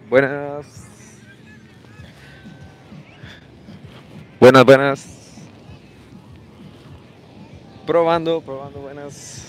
Buenas. Buenas, buenas. Probando, probando, buenas.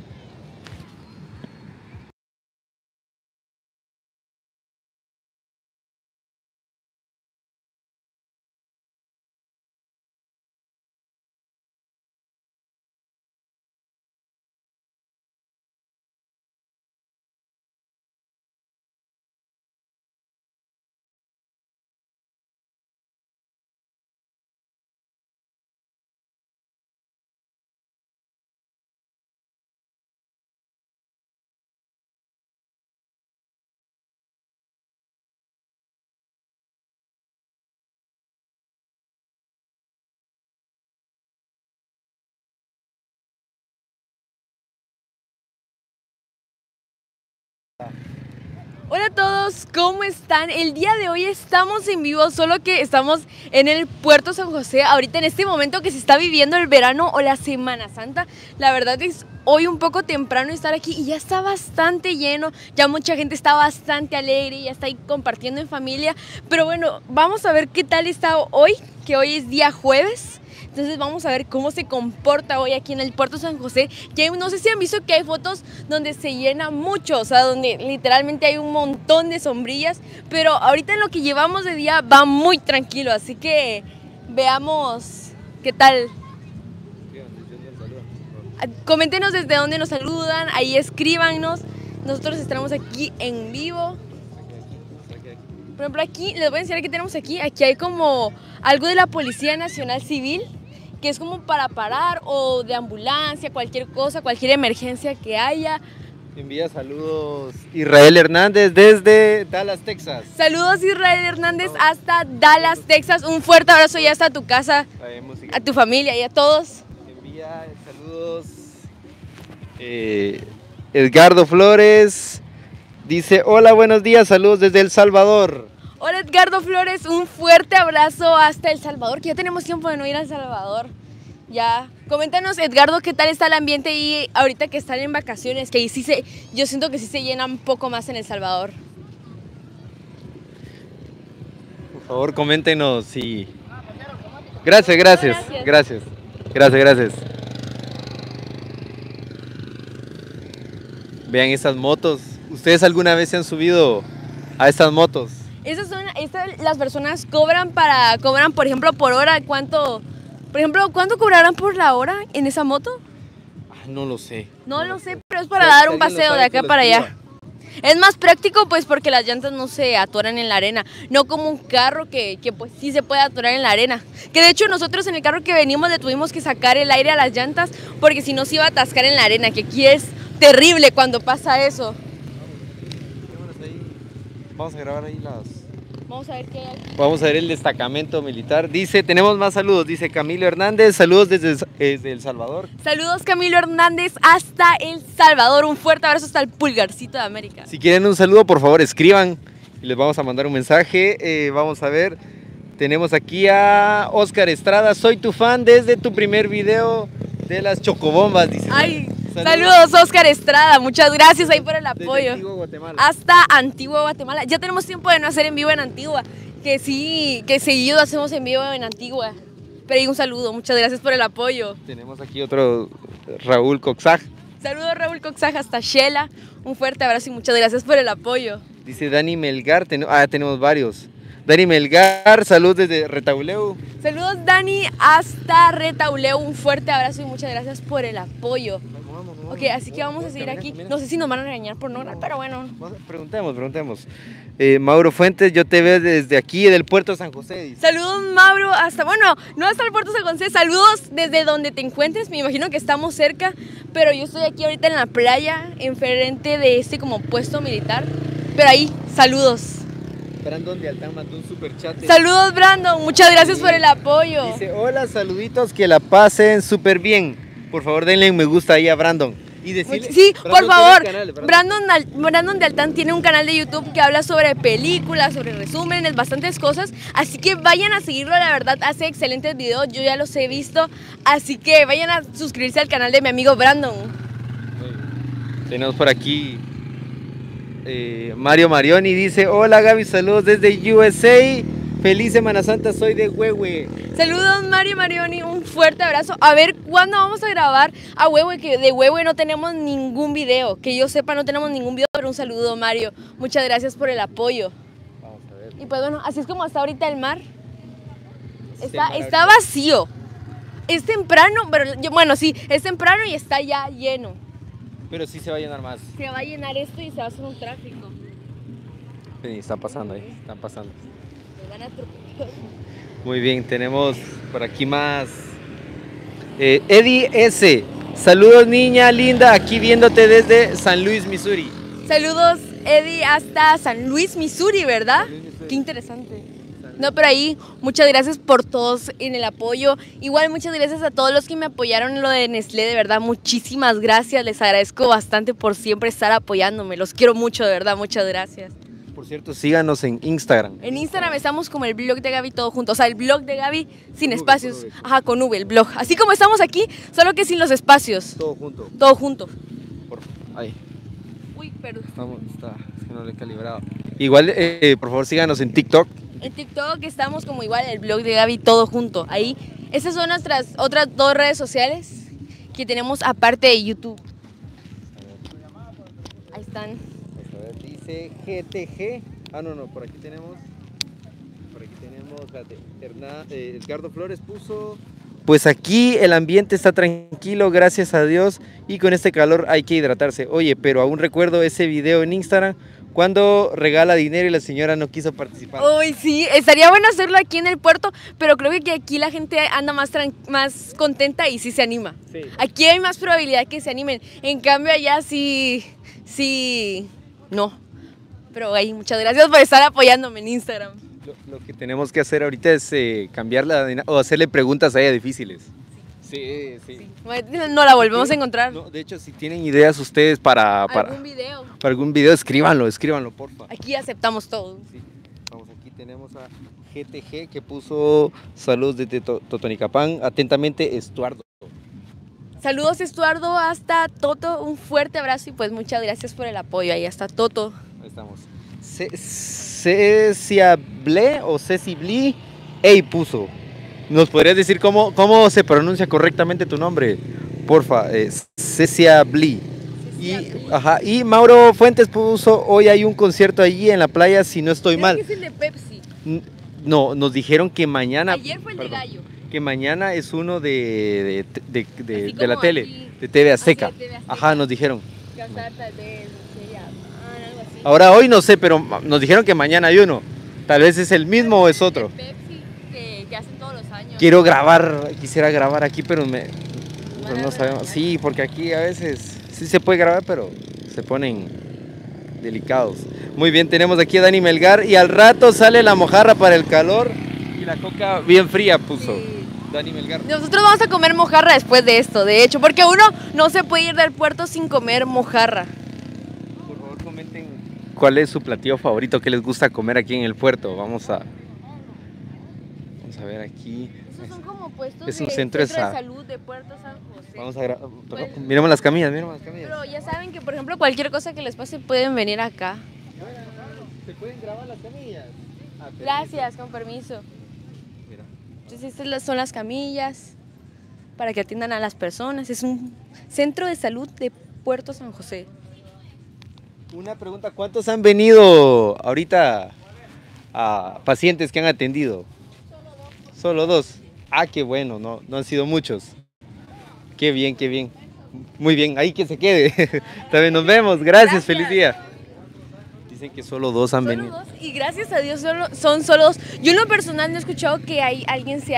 Hola a todos, ¿cómo están? El día de hoy estamos en vivo, solo que estamos en el Puerto San José, ahorita en este momento que se está viviendo el verano o la Semana Santa. La verdad es hoy un poco temprano estar aquí y ya está bastante lleno, ya mucha gente está bastante alegre, ya está ahí compartiendo en familia. Pero bueno, vamos a ver qué tal está hoy, que hoy es día jueves. Entonces vamos a ver cómo se comporta hoy aquí en el Puerto San José. Que no sé si han visto que hay fotos donde se llena mucho, o sea, donde literalmente hay un montón de sombrillas. Pero ahorita en lo que llevamos de día va muy tranquilo, así que veamos qué tal. Coméntenos desde dónde nos saludan, ahí escríbanos. Nosotros estamos aquí en vivo. Por ejemplo, aquí les voy a enseñar qué tenemos aquí. Aquí hay como algo de la Policía Nacional Civil, que es como para parar, o de ambulancia, cualquier cosa, cualquier emergencia que haya. Envía saludos Israel Hernández desde Dallas, Texas. Saludos Israel Hernández hasta Dallas, Texas. Un fuerte abrazo ya hasta tu casa, a tu familia y a todos. Envía saludos Edgardo Flores. Dice, hola, buenos días, saludos desde El Salvador. Hola Edgardo Flores, un fuerte abrazo hasta El Salvador, que ya tenemos tiempo de no ir a El Salvador. Ya, coméntanos Edgardo, ¿qué tal está el ambiente ahí ahorita que están en vacaciones? Que ahí yo siento que sí se llena un poco más en El Salvador. Por favor, coméntenos si... Gracias, gracias, gracias, gracias, gracias. Vean estas motos. ¿Ustedes alguna vez se han subido a estas motos? Las personas cobran por ejemplo, por hora. ¿Cuánto cobrarán por la hora en esa moto? No lo sé. No lo sé, pero es para dar un paseo de acá para allá. Es más práctico pues porque las llantas no se atoran en la arena, no como un carro que pues sí se puede atorar en la arena. Que de hecho nosotros en el carro que venimos le tuvimos que sacar el aire a las llantas porque si no se iba a atascar en la arena, que aquí es terrible cuando pasa eso. Vamos a grabar ahí las... Vamos a ver qué hay. Vamos a ver el destacamento militar. Dice, tenemos más saludos. Dice Camilo Hernández, saludos desde El Salvador. Saludos Camilo Hernández hasta El Salvador. Un fuerte abrazo hasta el pulgarcito de América. Si quieren un saludo, por favor, escriban y les vamos a mandar un mensaje. Vamos a ver. Tenemos aquí a Oscar Estrada. Soy tu fan desde tu primer video de las chocobombas. Dice. Ay, saludos Oscar Estrada, muchas gracias ahí por el apoyo. Antigua, Guatemala. Hasta Antigua, Guatemala. Ya tenemos tiempo de no hacer en vivo en Antigua, que sí, que seguido hacemos en vivo en Antigua. Pero ahí un saludo, muchas gracias por el apoyo. Tenemos aquí otro, Raúl Coxaj. Saludos Raúl Coxaj hasta Shela, un fuerte abrazo y muchas gracias por el apoyo. Dice Dani Melgar, tenemos varios. Dani Melgar, saludos desde Retauleu. Saludos Dani hasta Retauleu, un fuerte abrazo y muchas gracias por el apoyo. Ok, así que vamos a seguir aquí. No sé si nos van a regañar por no grabar, pero bueno. Preguntemos. Mauro Fuentes, yo te veo desde aquí, del Puerto San José. Dice. Saludos Mauro, no hasta el Puerto San José, saludos desde donde te encuentres. Me imagino que estamos cerca, pero yo estoy aquí ahorita en la playa, enfrente de este como puesto militar. Pero ahí, saludos. Brandon de Altán mandó un super chat. Saludos Brandon, muchas gracias por el apoyo. Dice, hola, saluditos, que la pasen súper bien. Por favor denle un me gusta ahí a Brandon. Y decirle, sí, Brandon, por favor, canal, Brandon de Altán tiene un canal de YouTube que habla sobre películas, sobre resúmenes, bastantes cosas. Así que vayan a seguirlo, la verdad hace excelentes videos, yo ya los he visto. Así que vayan a suscribirse al canal de mi amigo Brandon. Tenemos por aquí Mario Marioni dice, hola Gaby, saludos desde USA. Feliz Semana Santa, soy de Huehue. Saludos Mario Marioni, un fuerte abrazo. A ver, ¿cuándo vamos a grabar a Huehue? Que de Huehue no tenemos ningún video. Que yo sepa, no tenemos ningún video, pero un saludo Mario. Muchas gracias por el apoyo. Vamos a ver. Y pues bueno, así es como está ahorita el mar. Está vacío. Es temprano, pero bueno, sí, es temprano y está ya lleno. Pero sí se va a llenar más. Se va a llenar esto y se va a hacer un tráfico. Sí, está pasando ahí, están pasando. Me van a atropellar. Muy bien, tenemos por aquí más. Eddie S. Saludos niña linda, aquí viéndote desde San Luis, Missouri. Saludos Eddie hasta San Luis, Missouri, ¿verdad? Qué interesante. No, pero ahí, muchas gracias por todos en el apoyo. Igual, muchas gracias a todos los que me apoyaron en lo de Nestlé, de verdad, muchísimas gracias. Les agradezco bastante por siempre estar apoyándome. Los quiero mucho, de verdad, muchas gracias. Por cierto, síganos en Instagram. En Instagram estamos como el blog de Gaby todo junto. O sea, el blog de Gaby sin espacios. Ajá, con V, el blog. Así como estamos aquí, solo que sin los espacios. Todo junto. Todo junto. Ahí. Uy, perdón. Es que no lo he calibrado. Igual, por favor, síganos en TikTok. En TikTok estamos como igual, el blog de Gaby todo junto. Ahí, esas son nuestras otras dos redes sociales que tenemos aparte de YouTube. Ahí están. A ver, dice GTG. Ah, no, por aquí tenemos. Espérate, Edgardo Flores puso. Pues aquí el ambiente está tranquilo, gracias a Dios. Y con este calor hay que hidratarse. Oye, pero aún recuerdo ese video en Instagram cuando regala dinero y la señora no quiso participar. Uy, sí, estaría bueno hacerlo aquí en el puerto, pero creo que aquí la gente anda más contenta y sí se anima. Sí. Aquí hay más probabilidad que se animen. En cambio allá sí, no. Pero ahí, muchas gracias por estar apoyándome en Instagram. Lo que tenemos que hacer ahorita es cambiarla o hacerle preguntas a ella difíciles. Sí. No la volvemos a encontrar. No, de hecho, si tienen ideas ustedes para algún video, escríbanlo, porfa. Aquí aceptamos todo. Sí. Vamos, aquí tenemos a GTG que puso saludos desde Totonicapán. Atentamente, Estuardo. Saludos, Estuardo, hasta Toto. Un fuerte abrazo y pues muchas gracias por el apoyo. Ahí está Toto. Ahí estamos. Ceciable o Cecibli, ey, puso. ¿Nos podrías decir cómo se pronuncia correctamente tu nombre? Porfa, Ceciable. Y Mauro Fuentes puso, hoy hay un concierto allí en la playa, si no estoy mal. Creo que es el de Pepsi. No, nos dijeron que mañana... Ayer fue el de Gallo. Que mañana es uno de la tele, aquí, de TV Azteca. De TV Azteca. Ajá, nos dijeron. Ahora hoy no sé, pero nos dijeron que mañana hay uno. Tal vez es el mismo o es otro. Pepsi que hacen todos los años. Quisiera grabar aquí, pero no sabemos. Sí, porque aquí a veces sí se puede grabar, pero se ponen delicados. Muy bien, tenemos aquí a Dani Melgar y al rato sale la mojarra para el calor y la coca bien fría puso. Sí. Dani Melgar. Nosotros vamos a comer mojarra después de esto, de hecho, porque uno no se puede ir del puerto sin comer mojarra. Por favor, comenten cuál es su platillo favorito, qué les gusta comer aquí en el puerto. Vamos a ver aquí. Esos son como puestos es un centro de salud de Puerto San José. Vamos a miremos las camillas, Pero ya saben que, por ejemplo, cualquier cosa que les pase pueden venir acá. ¿Se pueden grabar las camillas? Gracias, con permiso. Mira. Entonces estas son las camillas para que atiendan a las personas. Es un centro de salud de Puerto San José. Una pregunta, ¿cuántos han venido ahorita a pacientes que han atendido? Solo dos. Ah, qué bueno, no han sido muchos. Qué bien. Muy bien, ahí que se quede. También nos vemos, gracias. Feliz día. Dicen que solo dos han venido. Dos, y gracias a Dios son solo dos. Yo en lo personal no he escuchado que alguien se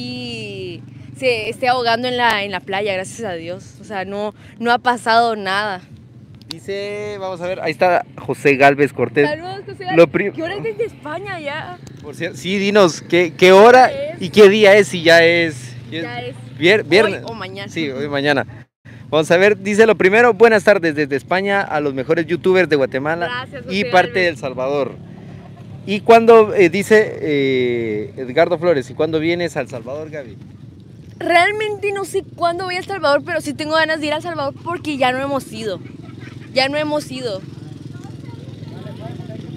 esté ahogando en la playa, gracias a Dios. O sea, no ha pasado nada. Dice, vamos a ver, ahí está José Galvez Cortés. Saludos, José Galvez. ¿Qué hora es desde España ya? Por cierto, sí, dinos, ¿qué hora y qué día es? Si ya es viernes. Hoy o mañana. Sí, hoy mañana. Vamos a ver, dice lo primero, buenas tardes desde España a los mejores youtubers de Guatemala. Gracias, José y parte de El Salvador. Y cuando dice Edgardo Flores, ¿y cuándo vienes a El Salvador, Gaby? Realmente no sé cuándo voy a El Salvador, pero sí tengo ganas de ir a El Salvador porque ya no hemos ido.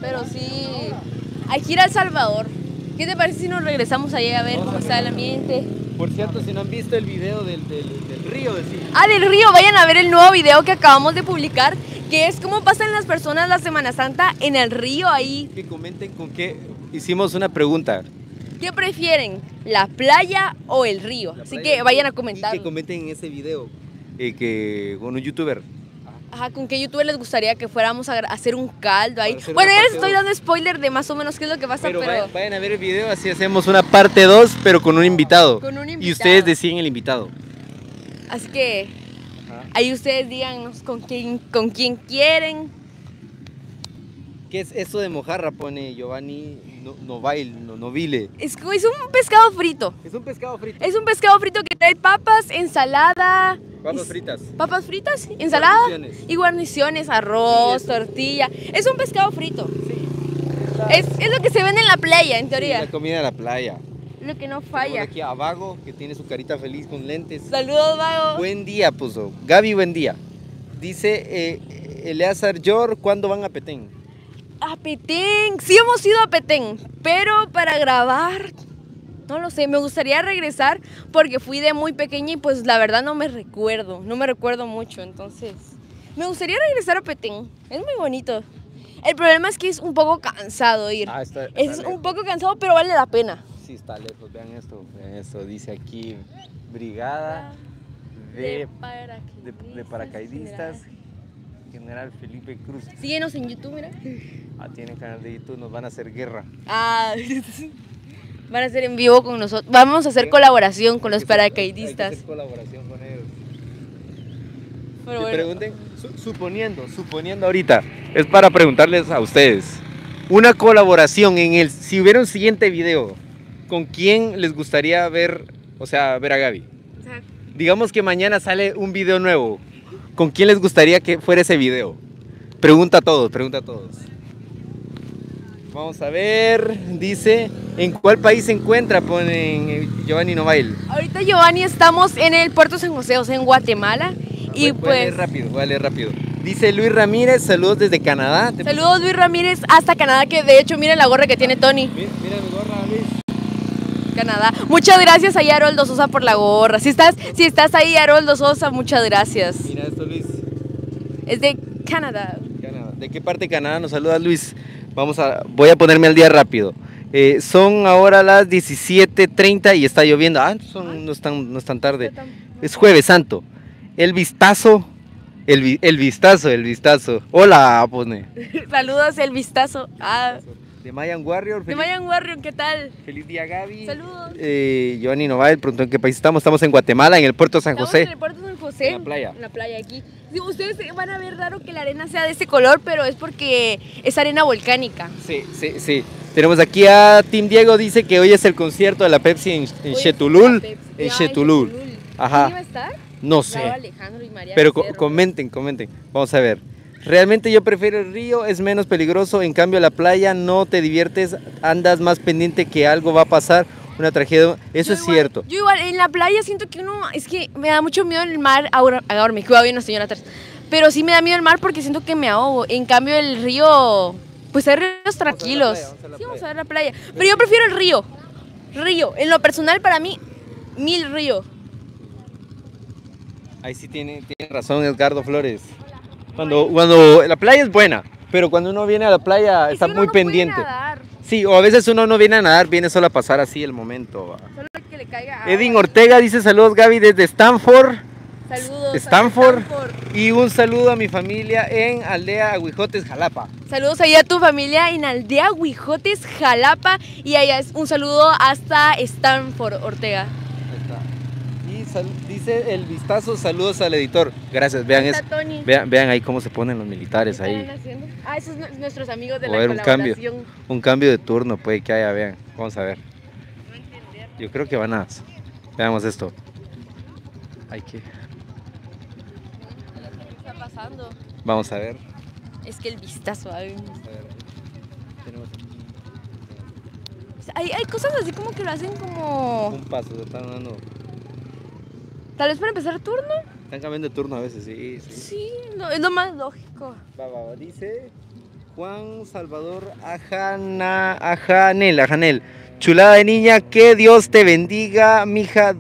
pero sí, hay que ir a El Salvador. ¿Qué te parece si nos regresamos allá a ver cómo está el ambiente? Por cierto, si no han visto el video del río, decir. Ah, del río, vayan a ver el nuevo video que acabamos de publicar, que es cómo pasan las personas la Semana Santa en el río ahí. Que comenten con qué hicimos una pregunta. ¿Qué prefieren, la playa o el río? Así que vayan a comentar. Y que comenten en ese video que con un youtuber. Ajá, ¿con qué youtuber les gustaría que fuéramos a hacer un caldo ahí? Hacer Bueno, una ya les parte estoy dos. dando spoiler de más o menos qué es lo que pasa, Pero pero vayan a ver el video, así hacemos una parte 2, pero con un invitado. con un Y invitado. ustedes deciden el invitado. Así que ahí ustedes díganos con quién quieren. ¿Qué es eso de mojarra? Pone Giovanni Novile. Es un pescado frito. Es un pescado frito. Es un pescado frito que trae papas, ensalada. Papas fritas. Papas fritas, ensalada Guarniciones. y guarniciones, arroz, Sí, tortilla. Es un pescado frito. Sí. Es lo que se vende en la playa, en teoría. La comida de la playa. Lo que no Tenemos falla. aquí a Vago, que tiene su carita feliz con lentes. Saludos, Vago. Buen día, puso. Gaby, buen día. Dice Eleazar Yor, ¿cuándo van a Petén? A Petén. Sí hemos ido a Petén, pero para grabar, no lo sé. Me gustaría regresar porque fui de muy pequeña y pues la verdad no me recuerdo mucho. Entonces, me gustaría regresar a Petén. Es muy bonito. El problema es que es un poco cansado ir. Es un poco cansado, pero vale la pena. Sí, está lejos. Vean esto. Dice aquí, Brigada de Paracaidistas. General Felipe Cruz. Síguenos en YouTube, mira. Tienen canal de YouTube, nos van a hacer guerra. Van a hacer en vivo con nosotros. Vamos a hacer colaboración con los paracaidistas. Hay que hacer colaboración con ellos. Pero Que bueno. pregunten, suponiendo ahorita, es para preguntarles a ustedes. Una colaboración si hubiera un siguiente video, ¿con quién les gustaría ver, ver a Gaby? Digamos que mañana sale un video nuevo. ¿Con quién les gustaría que fuera ese video? Pregunta a todos. Vamos a ver, dice, ¿en cuál país se encuentra? Ponen Giovanni Novail. Ahorita, Giovanni, estamos en el Puerto San José, o sea, en Guatemala. Y Voy a leer rápido. Dice Luis Ramírez, saludos desde Canadá. Saludos, Luis Ramírez, hasta Canadá, que de hecho, miren la gorra que tiene Tony. Mira mi gorra, Luis. Canadá. Muchas gracias a Haroldo Sosa por la gorra. Si estás ahí, Haroldo Sosa, muchas gracias. Mira esto, Luis. Es de Canadá. ¿De qué parte de Canadá nos saluda Luis? Voy a ponerme al día rápido. Son ahora las 17:30 y está lloviendo. No es tan tarde. Es Jueves Santo. El vistazo. Hola, pone. Saludos, el vistazo. De Mayan Warrior. De Mayan Warrior, ¿qué tal? Feliz día, Gaby. Saludos. Giovanni Novail, preguntó en qué país estamos. Estamos en Guatemala, en el Puerto San José. Estamos en el Puerto San José. En la playa. En la playa aquí. Sí, ustedes van a ver raro que la arena sea de ese color, pero es porque es arena volcánica. Sí. Tenemos aquí a Tim Diego, dice que hoy es el concierto de la Pepsi en Chetulul. En Chetulul. Ajá. ¿Quién iba a estar? No sé. Alejandro y María Pero Becerro. comenten. Vamos a ver. Realmente yo prefiero el río, es menos peligroso. En cambio la playa no te diviertes, andas más pendiente que algo va a pasar, una tragedia. Eso es cierto. Yo igual, en la playa siento que es que me da mucho miedo el mar. Ahora me cuidado bien la señora atrás. Pero sí me da miedo el mar porque siento que me ahogo. En cambio el río, pues hay ríos tranquilos. Vamos a ver la playa. Pero yo prefiero el río. En lo personal para mí, 1000 río. Ahí sí tiene razón Edgardo Flores. Cuando la playa es buena, pero cuando uno viene a la playa está muy pendiente. Sí, o a veces uno no viene a nadar, viene solo a pasar así el momento. Solo que le caiga Edwin agua. Ortega dice saludos Gaby desde Stanford. Saludos. Stanford. Y un saludo a mi familia en Aldea Aguijotes, Jalapa. Saludos ahí a tu familia en Aldea Aguijotes, Jalapa. Y allá es un saludo hasta Stanford, Ortega. Dice el vistazo, saludos al editor. Gracias, vean eso. Vean ahí cómo se ponen los militares ahí. Esos son nuestros amigos de O la ver colaboración. un cambio de turno puede que haya, vean. Vamos a ver. Yo creo que veamos esto. ¿Qué está pasando? Vamos a ver. Es que el vistazo, Tenemos hay cosas así como que lo hacen como... un paso, se están dando. Tal vez para empezar turno. Están cambiando de turno a veces, sí. Sí, es lo más lógico. Dice Juan Salvador Ajanel. Chulada de niña, que Dios te bendiga, mija.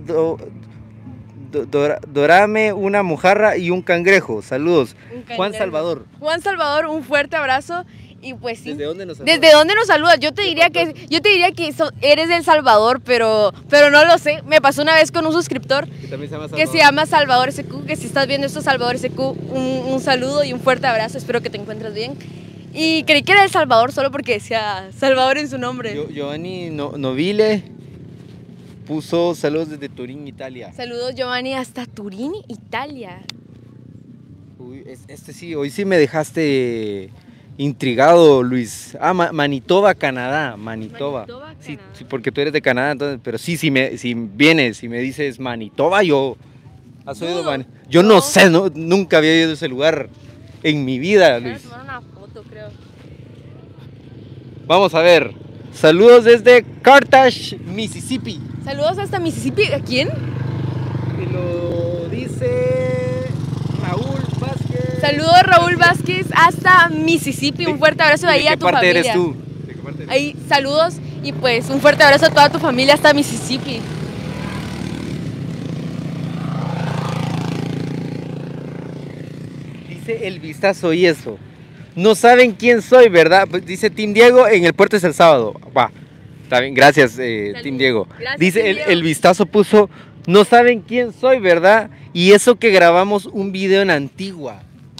Dorame una mojarra y un cangrejo. Saludos. Juan Salvador. Juan Salvador, un fuerte abrazo. Y pues sí. ¿Desde dónde nos saludas? ¿Desde dónde nos saludas? Yo te diría que eres del Salvador, pero no lo sé. Me pasó una vez con un suscriptor Que también se llama que se llama Salvador SQ, que si estás viendo esto, Salvador SQ, un saludo y un fuerte abrazo. Espero que te encuentres bien. Y creí que era El Salvador solo porque decía Salvador en su nombre. Giovanni Novile puso saludos desde Turín, Italia. Saludos, Giovanni, hasta Turín, Italia. Uy, sí, hoy sí me dejaste intrigado, Luis. Manitoba, Canadá. Manitoba, sí, Canadá. sí, porque tú eres de Canadá, entonces, pero sí, si vienes y me dices Manitoba, yo... ¿Has oído Yo no sé, nunca había ido a ese lugar en mi vida, Luis. Voy a tomar una foto, creo. Vamos a ver. Saludos desde Carthage, Mississippi. Saludos hasta Mississippi. ¿A quién? Y lo dice Raúl Vázquez. Saludos, Raúl Vázquez, hasta Mississippi. Un fuerte abrazo ahí a tu familia. ¿De qué parte eres tú? ¿De qué parte eres? Ahí, saludos y pues un fuerte abrazo a toda tu familia hasta Mississippi. Dice el vistazo y eso. No saben quién soy, ¿verdad? Pues dice Team Diego, en el puerto es el sábado. Va, está bien, gracias Team Diego. Gracias, Dice Team Diego. el vistazo puso, no saben quién soy, ¿verdad? Y eso que grabamos un video en Antigua.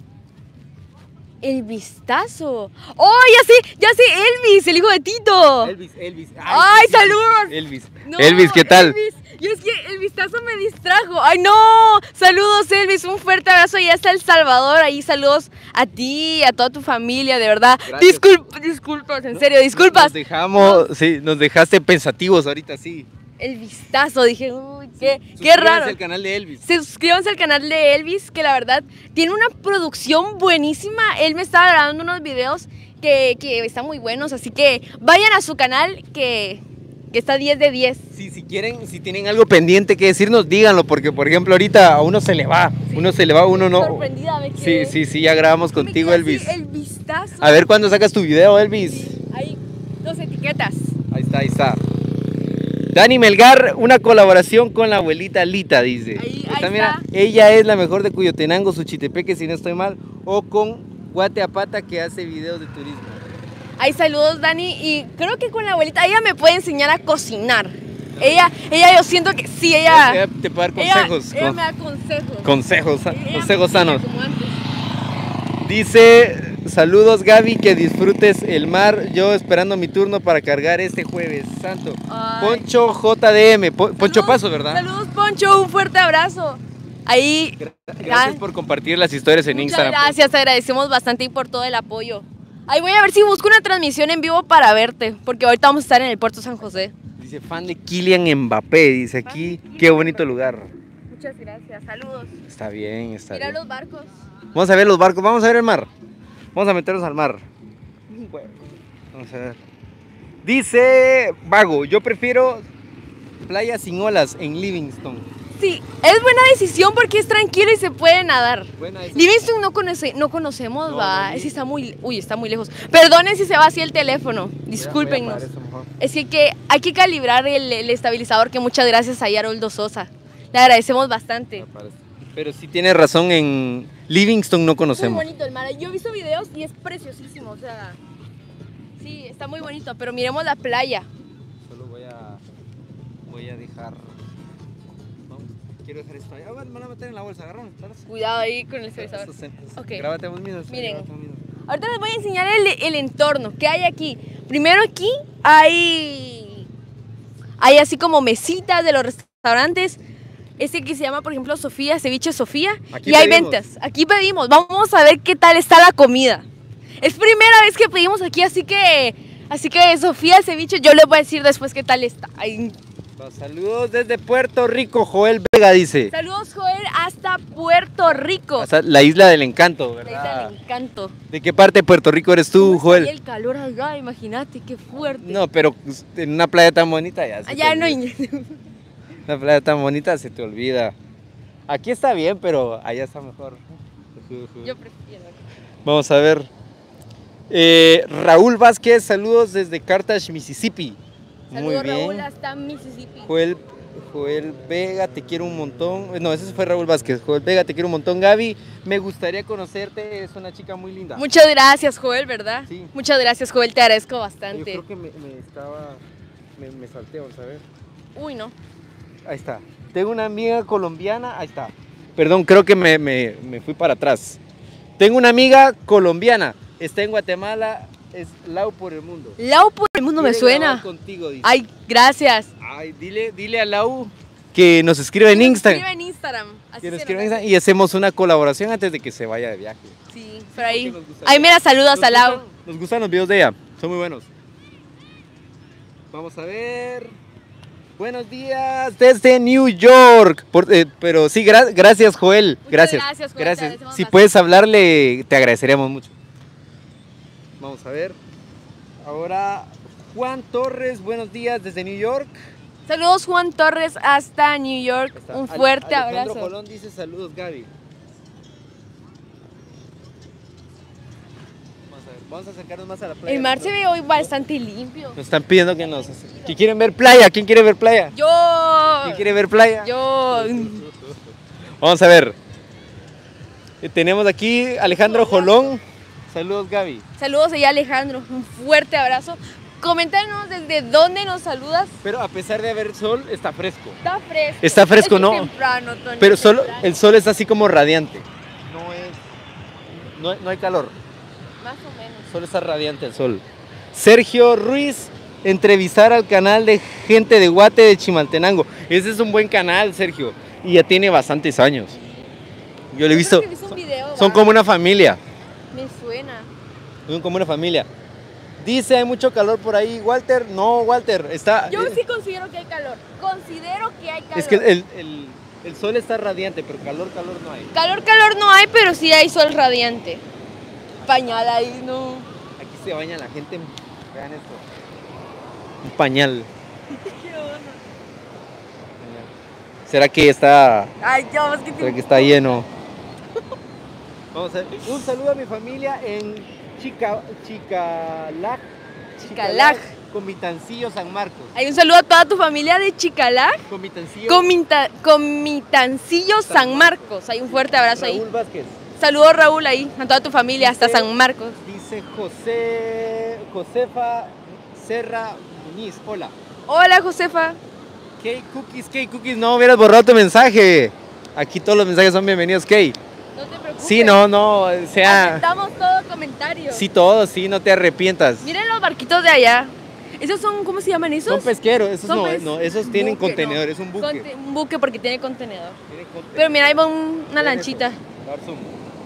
El vistazo. ¡Oh, ya sé, Elvis, el hijo de Tito! Elvis. ¡Ay, saludos! Elvis. No, Elvis, ¿qué tal? Elvis. Y es que el vistazo me distrajo. ¡Ay, no! Saludos, Elvis. Un fuerte abrazo allá hasta El Salvador. Ahí saludos a ti, a toda tu familia, de verdad. Gracias. Disculpas, en serio, disculpas. Nos dejaste pensativos ahorita, sí. El vistazo, dije, uy, qué Suscríbanse raro. al canal de Elvis. Suscríbanse al canal de Elvis, que la verdad tiene una producción buenísima. Él me estaba grabando unos videos que están muy buenos, así que vayan a su canal que está 10 de 10. Sí, si tienen algo pendiente que decirnos, díganlo, porque por ejemplo ahorita a uno se le va, Sí. uno no. Sorprendida me quedé. Sí, ya grabamos Me contigo, quedé así, Elvis. el vistazo. A ver cuándo sacas tu video, Elvis. Ahí, 2 etiquetas. Ahí está. Dani Melgar, una colaboración con la abuelita Lita, dice. Ahí Mira, está. ella es la mejor de Cuyotenango, Suchitepeque, si no estoy mal, o con Guateapata, que hace videos de turismo. Ahí saludos, Dani, y creo que con la abuelita, ella me puede enseñar a cocinar. Ella yo siento que sí, ella Te puede dar consejos. Ella me da consejos. Consejos Ella sanos. como antes. Dice, saludos Gaby, que disfrutes el mar, yo esperando mi turno para cargar este jueves santo. Ay. Poncho JDM, Poncho Saludos, Paso, ¿verdad? Saludos, Poncho, un fuerte abrazo. Ahí, Gracias por compartir las historias en muchas Instagram. gracias, te agradecemos bastante y por todo el apoyo. Ahí voy a ver si busco una transmisión en vivo para verte, porque ahorita vamos a estar en el Puerto San José. Dice, fan de Kylian Mbappé, dice aquí, qué bonito lugar. Muchas gracias, saludos. Está bien. Mira los barcos. Vamos a ver los barcos, vamos a ver el mar. Vamos a meternos al mar. Vamos a ver. Dice Vago, yo prefiero playa sin olas en Livingston. Sí, es buena decisión porque es tranquilo y se puede nadar. Buena decisión. Livingston no conocemos, No, va. no, Sí está muy lejos. Perdonen si se va así el teléfono. Discúlpenos. Voy a parar eso mejor. Es que hay que calibrar el estabilizador, que muchas gracias a Haroldo Sosa. Le agradecemos bastante. Pero sí tiene razón, en Livingston no Muy conocemos. bonito el mar. Yo he visto videos y es preciosísimo. O sea, sí, está muy bonito. Pero miremos la playa. Solo voy a dejar. No, quiero dejar esto ahí. Me van a meter en la bolsa, agarrón. Cuidado ahí con el estabilizador. Ok. Grábate vos mismo. Miren. grábate vos mismo. Ahorita les voy a enseñar el entorno que hay aquí. Primero aquí hay así como mesitas de los restaurantes. Este que se llama, por ejemplo, Sofía, Ceviche Sofía. Aquí y hay pedimos. ventas. Aquí pedimos. Vamos a ver qué tal está la comida. Es primera vez que pedimos aquí, así que Sofía Ceviche, yo les voy a decir después qué tal está. Ay. Saludos desde Puerto Rico, Joel Vega dice. Saludos, Joel, hasta Puerto Rico. Hasta la isla del encanto, La ¿verdad? isla del encanto. ¿De qué parte de Puerto Rico eres tú, ¿Cómo estaría Joel? el calor allá? Imagínate, qué fuerte. No, pero en una playa tan bonita ya se te Allá no olvida. hay... Una playa tan bonita se te olvida. Aquí está bien, pero allá está mejor. Yo prefiero. Vamos a ver. Raúl Vázquez, saludos desde Carthage, Mississippi. Muy Saludos bien. Raúl hasta Mississippi. Joel Vega, te quiero un montón. No, ese fue Raúl Vázquez. Joel Vega, te quiero un montón. Gaby, me gustaría conocerte, eres una chica muy linda. Muchas gracias, Joel, ¿verdad? Sí. Muchas gracias, Joel, te agradezco Yo bastante. creo que me salté, vamos a ver. Uy, no. Ahí está. Tengo una amiga colombiana, ahí está. Perdón, creo que me fui para atrás. Tengo una amiga colombiana, está en Guatemala, es Lau por el mundo. Lau por el mundo me Quiere suena. grabar contigo, dice. Ay, gracias. Ay, dile a Lau que nos escriba en Instagram. Escribe en Instagram. Así Que nos se escriba en nos Instagram y hacemos una colaboración antes de que se vaya de viaje. hace. Sí, por ahí. Porque nos gusta. Ahí me la saludas a Lau. Nos gustan los videos de ella, son muy buenos. Vamos a ver. Buenos días desde New York. Pero sí, gracias Joel. Muchas Gracias. gracias, Joel, te Gracias. agradecemos Si bastante. puedes hablarle, te agradeceríamos mucho. Vamos a ver. Ahora Juan Torres, buenos días desde New York. Saludos Juan Torres hasta New York. Ahí está. Un fuerte Alejandro abrazo. Colón dice saludos, Gaby. Vamos a acercarnos más a la playa. El mar se ve hoy bastante limpio. Nos están pidiendo que quieren ver playa. ¿Quién quiere ver playa? Yo. ¿Quién quiere ver playa? Yo. Vamos a ver. Tenemos aquí Alejandro Jolón. Saludos, Gaby. Saludos allá Alejandro. Un fuerte abrazo. Coméntanos desde dónde nos saludas. Pero a pesar de haber sol, está fresco. Está fresco. Está fresco, Es ¿no? Temprano, Tony, Pero solo temprano. el sol está así como radiante. No hay calor. Más o menos. Solo está radiante el sol. Sergio Ruiz, entrevistar al canal de gente de Guate de Chimaltenango. Ese es un buen canal, Sergio. Y ya tiene bastantes años. Yo lo he visto. Creo que un video, Son ¿va? como una familia. Me suena. Son como una familia. Dice, hay mucho calor por ahí. Walter, no, Walter, está... Yo sí considero que hay calor. Considero que hay calor. Es que el sol está radiante, pero calor no hay. Calor no hay, pero sí hay sol radiante. Pañal ahí, no. Aquí se baña la gente. Vean esto. Un pañal. ¿Será que está, Ay, Dios, que será que está lleno? Vamos a ver. Un saludo a mi familia en Chicalac. Chicalac. Comitancillo, San Marcos. Hay un saludo a toda tu familia de Chicalac. Comitancillo. Comitancillo San Marcos. Hay un fuerte abrazo ahí. Raúl Vázquez. Saludos Raúl ahí, a toda tu familia, hasta Dice- San Marcos. Dice Josefa Serra Muñiz. Hola. Hola Josefa. K-Cookies, no hubieras borrado tu mensaje. Aquí todos los mensajes son bienvenidos, Kay. No te preocupes. Sí, no, o sea, Aceptamos todo comentario. sí todo, sí, no te arrepientas. Miren los barquitos de allá. ¿Esos son, cómo se llaman esos? Son pesqueros, esos Son no, esos tienen buque, contenedor, ¿no? es un buque. Un buque porque tiene contenedor. Tiene contenedor. Pero mira, ahí va una Vean lanchita. eso, dar zoom.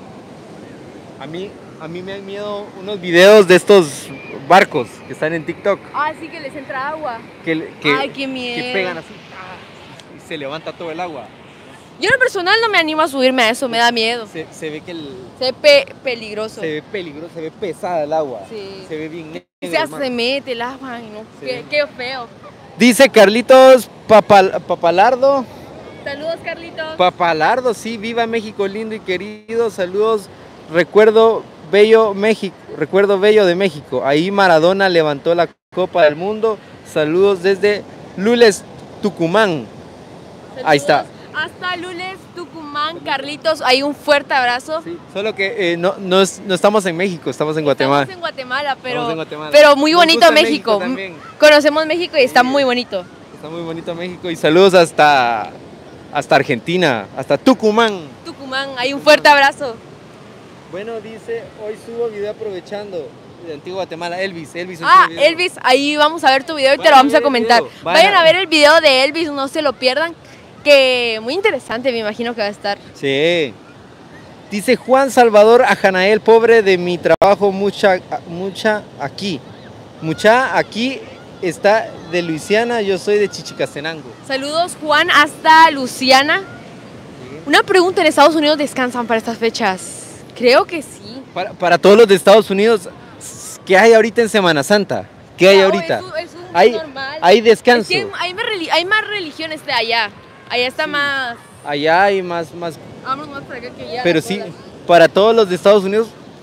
A mí me dan miedo unos videos de estos barcos que están en TikTok. Ah, sí, que les entra agua. Que Ay, qué miedo. Que pegan así y se levanta todo el agua. Yo en lo personal no me animo a subirme a eso, me da miedo. Se ve que Se ve peligroso. se ve peligroso, se ve pesada el agua. Sí. Se ve bien negro. O sea, el mar. se mete el agua, ay, no. Sí. Qué feo. Dice Carlitos Papalardo. Saludos, Carlitos. Papalardo, sí, viva México lindo y querido. Saludos. Recuerdo bello de México. Ahí Maradona levantó la Copa del Mundo. Saludos desde Lules, Tucumán. Ahí está. Hasta Lules, Tucumán, Carlitos, hay un fuerte abrazo. Sí, solo que no estamos en México, estamos en Guatemala. Estamos en Guatemala, Estamos en Guatemala. pero muy Nos bonito gusta México. también. Conocemos México y está Sí. muy bonito. Está muy bonito México y saludos hasta Argentina, hasta Tucumán. Tucumán, hay un fuerte abrazo. Bueno, dice, hoy subo video aprovechando de Antigua Guatemala, Elvis. Hoy Ah, sube video. Elvis, ahí vamos a ver tu video y te Vayan lo vamos a a ver el comentar. video, Vayan a ver el video de Elvis, no se lo pierdan, que muy interesante me imagino que va a estar. Sí. Dice Juan Salvador Ajanael, pobre de mi trabajo, mucha aquí. Mucha aquí está de Luisiana, yo soy de Chichicastenango. Saludos Juan hasta Luciana. Una pregunta, ¿en Estados Unidos descansan para estas fechas? Creo que sí. Para todos los de Estados Unidos, ¿qué hay ahorita en Semana Santa? ¿Qué hay No, ahorita? Es un Hay- normal. Hay descanso. Es que hay más religiones de allá. Allá está Sí. más. Allá hay más. Vamos más para acá que allá. Pero sí, para todos los de Estados Unidos,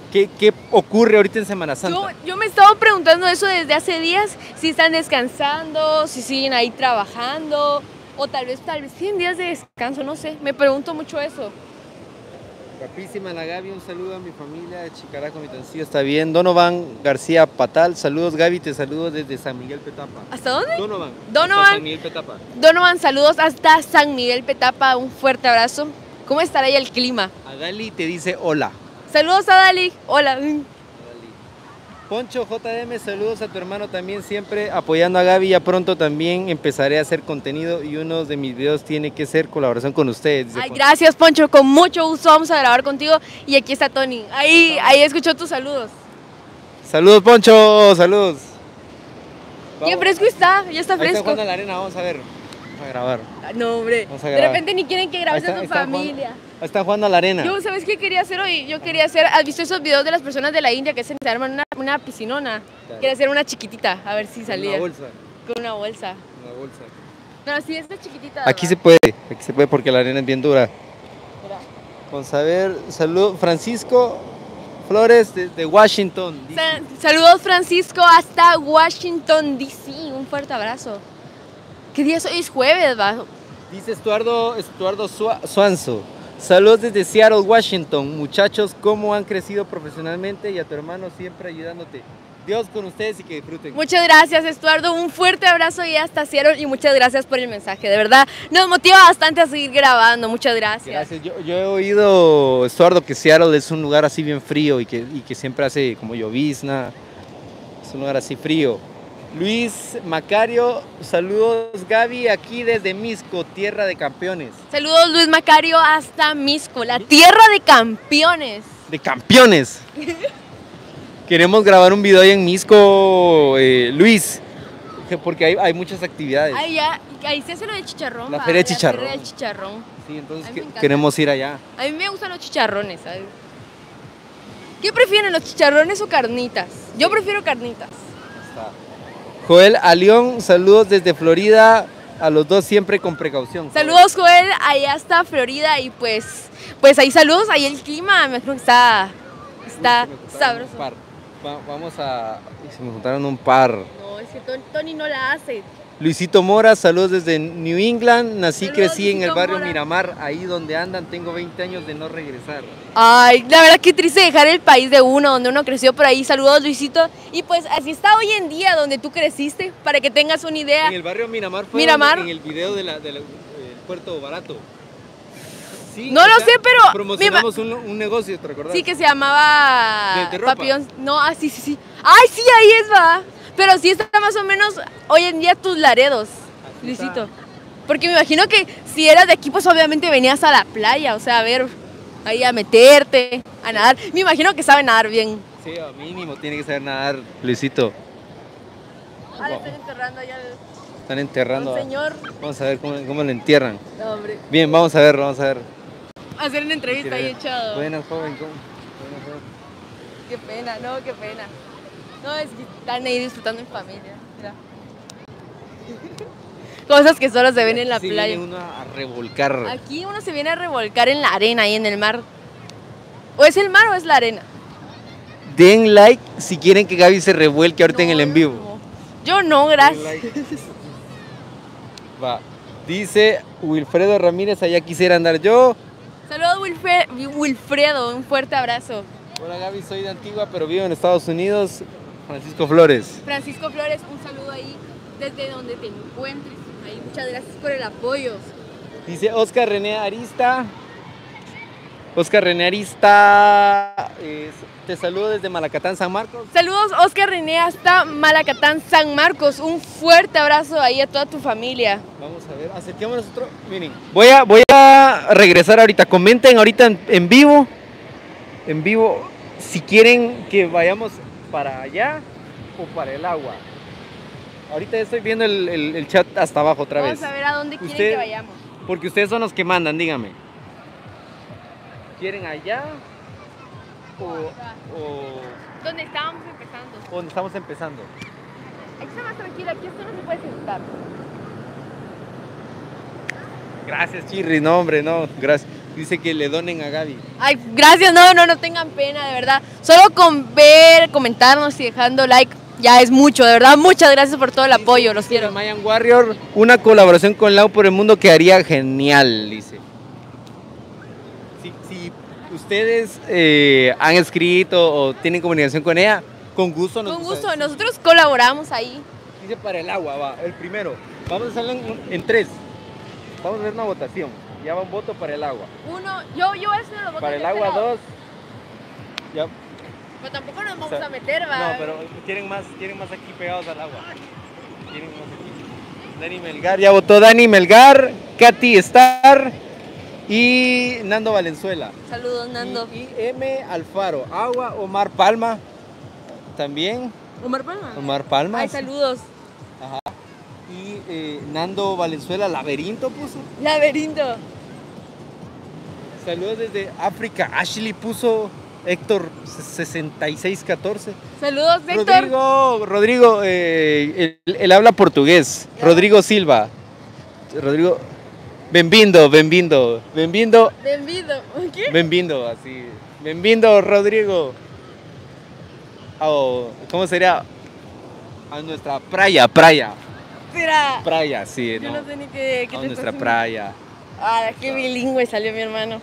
¿Qué ocurre ahorita en Semana Santa? Yo me estaba preguntando eso desde hace días, si están descansando, si siguen ahí trabajando, o tal vez tienen días de descanso, no sé, me pregunto mucho eso. Rapísima la Gaby, un saludo a mi familia de Chicaraco, mi tancillo está bien. Donovan García Patal, saludos Gaby, te saludo desde San Miguel Petapa. ¿Hasta dónde? Donovan. Donovan. San Miguel Petapa. Donovan, saludos hasta San Miguel Petapa, un fuerte abrazo. ¿Cómo estará ahí el clima? Adali te dice hola. Saludos a Dali, hola. Poncho JM, saludos a tu hermano también, siempre apoyando a Gaby. Ya pronto también empezaré a hacer contenido y uno de mis videos tiene que ser colaboración con ustedes. Ay, gracias Poncho, con mucho gusto vamos a grabar contigo. Y aquí está Tony, ahí escuchó tus saludos. Saludos Poncho, saludos. Qué fresco está, ya está Ahí fresco. está jugando en la arena, vamos a ver. Vamos a grabar. No, hombre, Vamos a de grabar. repente ni quieren que grabes a tu familia. Están jugando a la arena. Yo, ¿sabes qué quería hacer hoy? Yo quería hacer, ¿has visto esos videos de las personas de la India que se arman una piscinona? Claro. Quería hacer una chiquitita, a ver si salía. Una bolsa. Con una bolsa. Una bolsa. Pero sí, esta chiquitita. Aquí ¿verdad? se puede porque la arena es bien dura. Mira. Vamos a ver, salud Francisco Flores de Washington. DC. Saludos Francisco hasta Washington DC, un fuerte abrazo. ¿Qué día es hoy? Es jueves, va. Dice Estuardo Suanzo. Saludos desde Seattle, Washington. Muchachos, ¿cómo han crecido profesionalmente? Y a tu hermano siempre ayudándote. Dios con ustedes y que disfruten. Muchas gracias, Estuardo. Un fuerte abrazo y hasta Seattle. Y muchas gracias por el mensaje. De verdad, nos motiva bastante a seguir grabando. Muchas gracias. Gracias. Yo he oído, Estuardo, que Seattle es un lugar así bien frío y que siempre hace como llovizna. Es un lugar así frío. Luis Macario, saludos Gaby, aquí desde Misco, tierra de campeones. Saludos Luis Macario hasta Misco, la tierra de campeones. ¡De campeones! Queremos grabar un video ahí en Misco, Luis, porque hay muchas actividades. Ahí se hace lo del chicharrón. La feria de chicharrón. La feria del chicharrón. Sí, entonces A mí me encanta. queremos ir allá. A mí me gustan los chicharrones, ¿sabes? ¿Qué prefieren, los chicharrones o carnitas? Yo prefiero carnitas. Está. Joel Alión, saludos desde Florida, a los dos siempre con precaución. Saludos Joel, allá está Florida y pues ahí saludos, ahí el clima, me creo que está sabroso. Vamos a... Se me juntaron un par. No, es que Tony no la hace. Luisito Mora, saludos desde New England, nací, Saludos, crecí en el Luisito barrio Mora. Miramar, ahí donde andan, tengo 20 años de no regresar. Ay, la verdad que triste dejar el país de uno, donde uno creció por ahí. Saludos Luisito. Y pues así está hoy en día, donde tú creciste, para que tengas una idea. En el barrio Miramar fue Miramar. en el video del Puerto Barato. Sí, No lo sé, pero promocionamos un negocio, ¿te recordás? Sí, que se llamaba de ropa. Papillón. No, sí. Ay, sí, ahí es, va. Pero sí está más o menos hoy en día tus Laredos, Así Luisito. está. Porque me imagino que si eras de aquí, pues obviamente venías a la playa, o sea, a ver, ahí a meterte, a nadar. Me imagino que sabe nadar bien. Sí, a mínimo tiene que saber nadar, Luisito. Ah, le están enterrando allá Están enterrando. un señor. Vamos a ver cómo lo entierran. No, hombre. Bien, vamos a verlo, vamos a ver. Hacer una entrevista ahí echado. Buenas, joven. Qué pena, no, qué pena. No, es que están ahí disfrutando en familia. Mira. Cosas que solo se ven en la Sí, playa. viene uno a revolcar. Aquí uno se viene a revolcar en la arena, ahí en el mar. ¿O es el mar o es la arena? Den like si quieren que Gaby se revuelque ahorita en el en vivo. No. Yo no, gracias. Va. Dice Wilfredo Ramírez, allá quisiera andar yo. Saludos Wilfredo, un fuerte abrazo. Hola Gaby, soy de Antigua, pero vivo en Estados Unidos. Francisco Flores. Francisco Flores, un saludo ahí desde donde te encuentres. Ahí, muchas gracias por el apoyo. Dice Oscar René Arista. Te saludo desde Malacatán, San Marcos. Saludos Oscar René hasta Malacatán, San Marcos. Un fuerte abrazo ahí a toda tu familia. Vamos a ver, acerquémonos nosotros. Miren, voy a regresar ahorita. Comenten ahorita en vivo. En vivo, si quieren que vayamos para allá o para el agua. Ahorita estoy viendo el chat hasta abajo otra vez. Vamos a ver a dónde quieren Usted- que vayamos. Porque ustedes son los que mandan, dígame. ¿Quieren allá o ¿Dónde estábamos empezando? donde estamos empezando? Aquí está más tranquila, aquí esto no se puede sentar. Gracias, Chirri, no hombre, no, gracias. Dice que le donen a Gaby. Ay, gracias, no tengan pena, de verdad. Solo con ver, comentarnos y dejando like ya es mucho, de verdad. Muchas gracias por todo el apoyo, los quiero. Mayan Warrior, una colaboración con Lau por el Mundo quedaría genial, dice. Si ustedes han escrito o tienen comunicación con ella, con gusto. Con gusto, nosotros colaboramos ahí. Dice para el agua, va, el primero. Vamos a hacerlo en 3. Vamos a hacer una votación. Ya va un voto para el agua. Uno, yo voy a hacer los votos. Para el de este agua, lado. 2. Ya. Pero tampoco nos vamos a meter, va. No, pero quieren más aquí pegados al agua. Quieren más aquí. Dani Melgar, ya votó Dani Melgar, Katy Star y Nando Valenzuela. Saludos, Nando. Y M. Alfaro, agua, Omar Palma. También. Omar Palma. Omar Palma. Ay, saludos. Ajá. Y Nando Valenzuela, Laberinto puso. Laberinto. Saludos desde África. Ashley puso Héctor 6614. Saludos, Héctor. Rodrigo, él habla portugués. Rodrigo Silva. Rodrigo. Bem-vindo. Bienvenido. ¿Qué? Bem-vindo, así. Bem-vindo, Rodrigo. ¿Cómo sería? A nuestra playa. Espera. Playa, sí, Yo ¿no? no sé ni qué A te nuestra estás- playa. Ah, qué bilingüe salió mi hermano.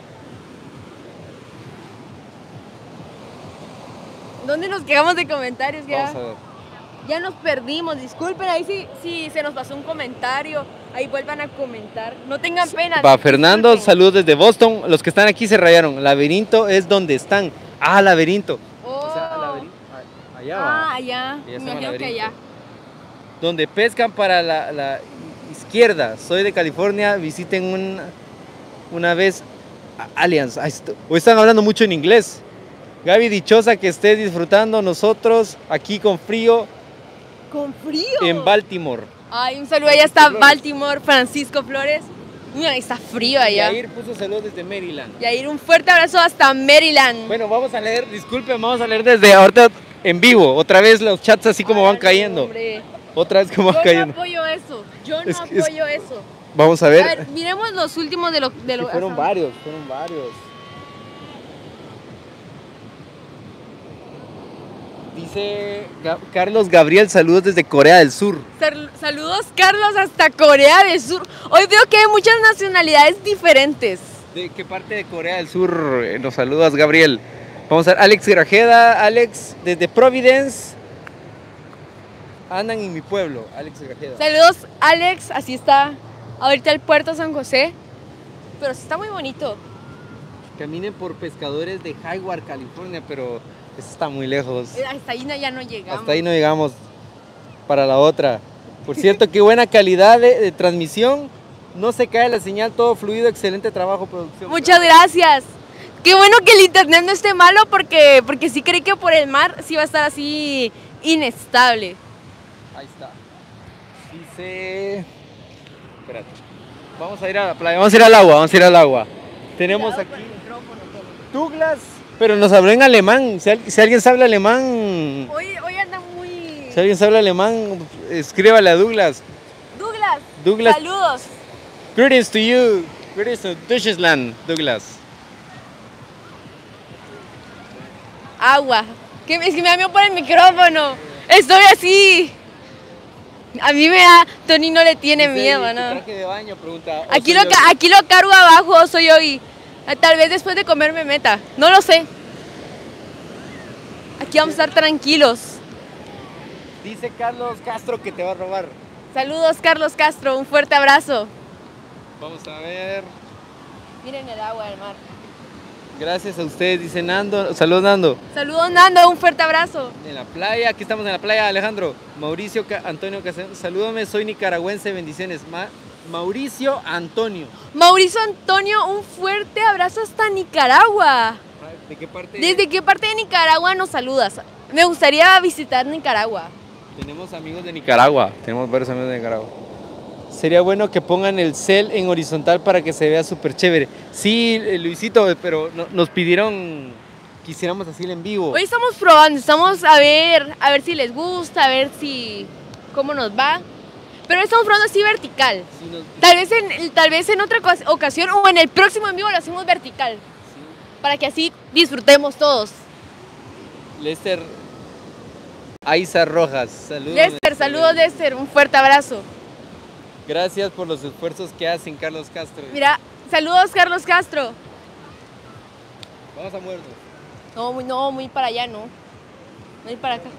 ¿Dónde nos quedamos de comentarios ya? Vamos a ver. Ya nos perdimos, disculpen, ahí sí se nos pasó un comentario, ahí vuelvan a comentar, no tengan pena. Va, Fernando, disculpen. saludos desde Boston. Los que están aquí se rayaron. Laberinto es donde están. Ah, Laberinto. Oh. O sea, Laberinto. Allá va. Ah, allá, Ya me se llama imagino que Laberinto. allá. Donde pescan para la izquierda. Soy de California. Visiten una vez Allianz. Hoy están hablando mucho en inglés. Gaby, dichosa que estés disfrutando. Nosotros aquí con frío Con frío. en Baltimore. Ay, un saludo allá hasta Baltimore, Francisco Flores. Uy, ahí está frío allá. Yair puso saludos desde Maryland. Yair, un fuerte abrazo hasta Maryland. Bueno, vamos a leer, disculpen, vamos a leer desde ahorita en vivo. Otra vez los chats así como van Ay, cayendo. hombre. Otra vez como Yo van no cayendo. apoyo eso. Yo no Es que- apoyo eso. Vamos a A ver. ver, miremos los últimos de lo. Sí, fueron varios. Dice Carlos Gabriel, saludos desde Corea del Sur. Saludos, Carlos, hasta Corea del Sur. Hoy veo que hay muchas nacionalidades diferentes. ¿De qué parte de Corea del Sur nos saludas, Gabriel? Vamos a ver, Alex Grajeda, Alex desde Providence. Andan en mi pueblo, Alex Grajeda. Saludos, Alex. Así está ahorita el puerto San José. Pero sí está muy bonito. Caminen por pescadores de Hayward, California, pero eso está muy lejos. Hasta ahí ya no llegamos. Hasta ahí no llegamos para la otra. Por cierto, qué buena calidad de transmisión. No se cae la señal, todo fluido, excelente trabajo, producción. Muchas gracias. Qué bueno que el internet no esté malo porque sí creí que por el mar sí va a estar así inestable. Ahí está. Dice... Espérate. Vamos a ir a la playa, vamos a ir al agua, Tenemos aquí Douglas, pero nos habló en alemán. Si alguien sabe alemán, Hoy anda muy... si alguien sabe alemán, escríbale a Douglas. Douglas, saludos. Greetings to you. Greetings to Deutschland, Douglas. Agua. Es que me da miedo por el micrófono. Estoy así. A mí me da... Tony no le tiene miedo, ¿Tu ¿no? traje de baño? Pregunta. Aquí lo cargo abajo, soy yo y tal vez después de comer me meta. No lo sé. Aquí vamos a estar tranquilos. Dice Carlos Castro que te va a robar. Saludos, Carlos Castro. Un fuerte abrazo. Vamos a ver. Miren el agua del mar. Gracias a ustedes, dice Nando. Saludos, Nando. Saludos, Nando. Un fuerte abrazo. En la playa, aquí estamos en la playa, Alejandro. Mauricio Antonio Casano, salúdame, soy nicaragüense, bendiciones. Mauricio Antonio. Mauricio Antonio, un fuerte abrazo hasta Nicaragua. ¿De qué parte? ¿Desde qué parte de Nicaragua nos saludas? Me gustaría visitar Nicaragua. Tenemos amigos de Nicaragua, tenemos varios amigos de Nicaragua. Sería bueno que pongan el cel en horizontal para que se vea súper chévere. Sí, Luisito, pero nos pidieron que hiciéramos así en vivo. Hoy estamos probando, estamos a ver si les gusta, a ver si cómo nos va. Pero estamos probando así vertical. Sí, no- Tal vez en otra ocasión o en el próximo en vivo lo hacemos vertical. sí. Para que así disfrutemos todos. Lester Aiza Rojas, saludos. Lester, saludos Lester, un fuerte abrazo. Gracias por los esfuerzos que hacen, Carlos Castro. Mira, saludos Carlos Castro. Vamos a muertos. No, muy para allá, no. Muy para acá.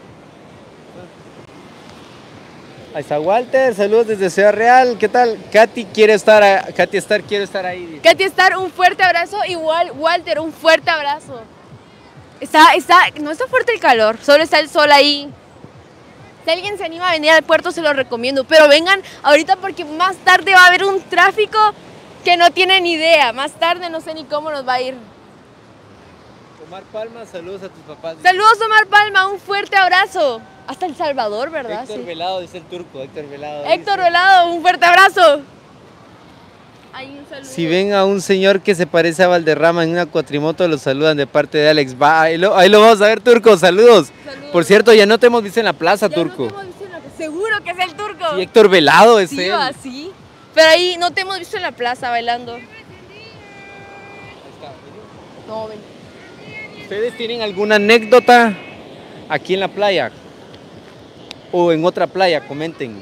Ahí está Walter, saludos desde Ciudad Real. ¿Qué tal? Katy quiere estar quiero estar ahí. Dice. Katy Star, un fuerte abrazo. Igual, Walter, un fuerte abrazo. No está fuerte el calor, solo está el sol ahí. Si alguien se anima a venir al puerto, se lo recomiendo. Pero vengan ahorita porque más tarde va a haber un tráfico que no tienen idea. Más tarde no sé ni cómo nos va a ir. Omar Palma, saludos a tus papás. Saludos Omar Palma, un fuerte abrazo. Hasta El Salvador, ¿verdad? Héctor Sí. Velado, dice el turco. Héctor Velado. Héctor dice. Velado, un fuerte abrazo. Ahí un saludo. Si ven a un señor que se parece a Valderrama en una cuatrimoto, lo saludan de parte de Alex. Va, ahí lo vamos a ver, turco. Saludos. Saludos. Por cierto, ya no te hemos visto en la plaza, Ya turco. no te hemos visto en la- Seguro que es el turco. Sí, Héctor Velado es Sí, él. va, sí. Pero ahí no te hemos visto en la plaza bailando. No, ven. ¿Ustedes tienen alguna anécdota aquí en la playa? O en otra playa, comenten.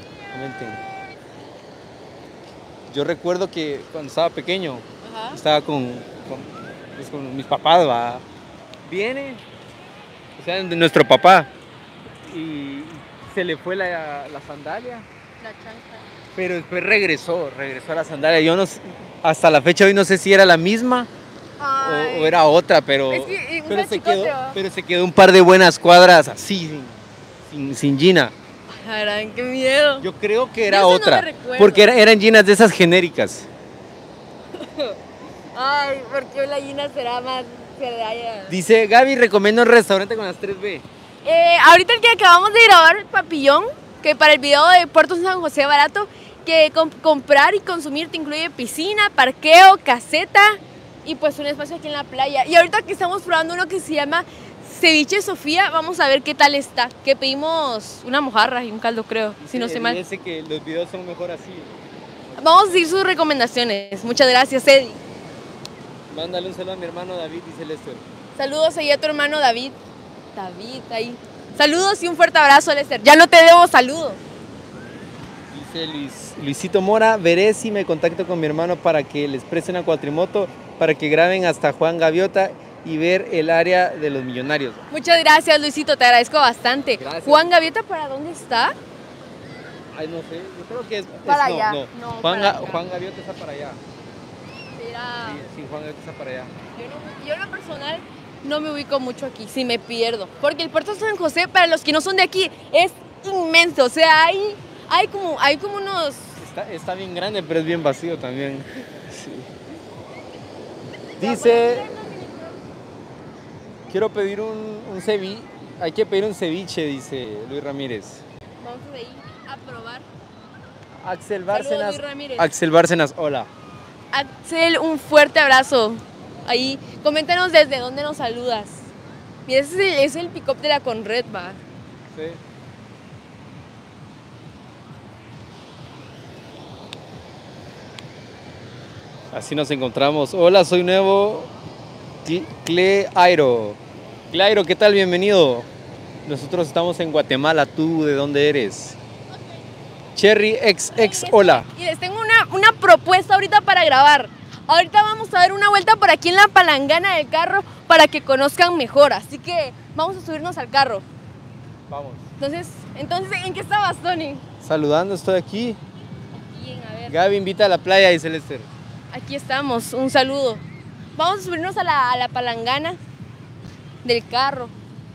Yo recuerdo que cuando estaba pequeño, Ajá. estaba con mis papás, va. Viene, o sea, de nuestro papá, y se le fue la sandalia, La chanca. pero después regresó a la sandalia. Yo no sé, hasta la fecha hoy no sé si era la misma o era otra, pero, Es que, un pero, salchicote, ¿va? se quedó un par de buenas cuadras así, sin Gina. Ay, qué miedo. Yo creo que Yo era eso no otra, me recuerdo. porque eran Ginas de esas genéricas. Ay, porque la Gina será más que de allá. Dice Gaby, recomiendo un restaurante con las 3B. Ahorita el que acabamos de grabar, el Papillón, que para el video de Puerto San José Barato, que comprar y consumir te incluye piscina, parqueo, caseta y pues un espacio aquí en la playa. Y ahorita que estamos probando uno que se llama Ceviche Sofía, vamos a ver qué tal está. Que pedimos una mojarra y un caldo, creo, si no estoy mal. Dice que los videos son mejor así. Vamos a seguir sus recomendaciones. Muchas gracias, Eddie. Mándale un saludo a mi hermano David, dice Lester. Saludos ahí a tu hermano David. David, ahí. Saludos y un fuerte abrazo, Lester. Ya no te debo saludos. Dice Luisito Mora, veré si me contacto con mi hermano para que les preste una cuatrimoto, para que graben hasta Juan Gaviota y ver el área de los millonarios. Muchas gracias, Luisito, te agradezco bastante. Gracias. Juan Gaviota, ¿para dónde está? Ay, no sé, yo creo que es Para no, allá. no. No, Juan, para allá. Juan Gaviota está para allá. Será- Sí, Juan Gaviota está para allá. Yo en lo personal no me ubico mucho aquí, si me pierdo. Porque el puerto San José, para los que no son de aquí, es inmenso. O sea, hay como unos... Está bien grande, pero es bien vacío también. Sí. Dice, quiero pedir un ceviche, hay que pedir un ceviche, dice Luis Ramírez. Vamos a ir a probar. Axel Saludos, Bárcenas. Luis Ramírez. Axel Bárcenas, hola. Axel, un fuerte abrazo. Ahí, coméntanos desde dónde nos saludas. Mira, ese es el pick-up de la Conred, va. Sí. Así nos encontramos. Hola, soy nuevo. Cleairo. Cleairo, ¿qué tal? Bienvenido. Nosotros estamos en Guatemala. ¿Tú de dónde eres? Cherry XX, hola. Y les tengo una propuesta ahorita para grabar. Ahorita vamos a dar una vuelta por aquí en la palangana del carro para que conozcan mejor. Así que vamos a subirnos al carro. Vamos. Entonces, ¿en qué estabas, Tony? Saludando, estoy aquí. Bien, a ver. Gaby invita a la playa, dice Lester. Aquí estamos, un saludo. Vamos a subirnos a la palangana del carro.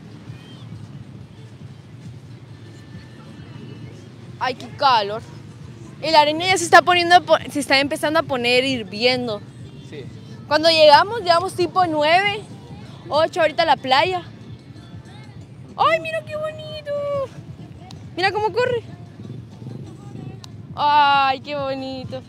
Ay, qué calor. El arena ya se está empezando a poner hirviendo. Sí. Cuando llegamos tipo 9, 8 ahorita a la playa. ¡Ay, mira qué bonito! Mira cómo corre. ¡Ay, qué bonito!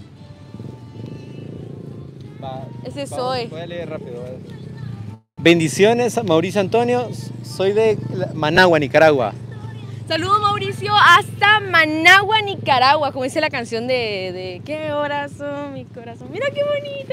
Ese soy. Voy a leer rápido. Bendiciones, Mauricio Antonio. Soy de Managua, Nicaragua. Saludos Mauricio hasta Managua, Nicaragua, como dice la canción de ¿qué horas son mi corazón? Mira qué bonito.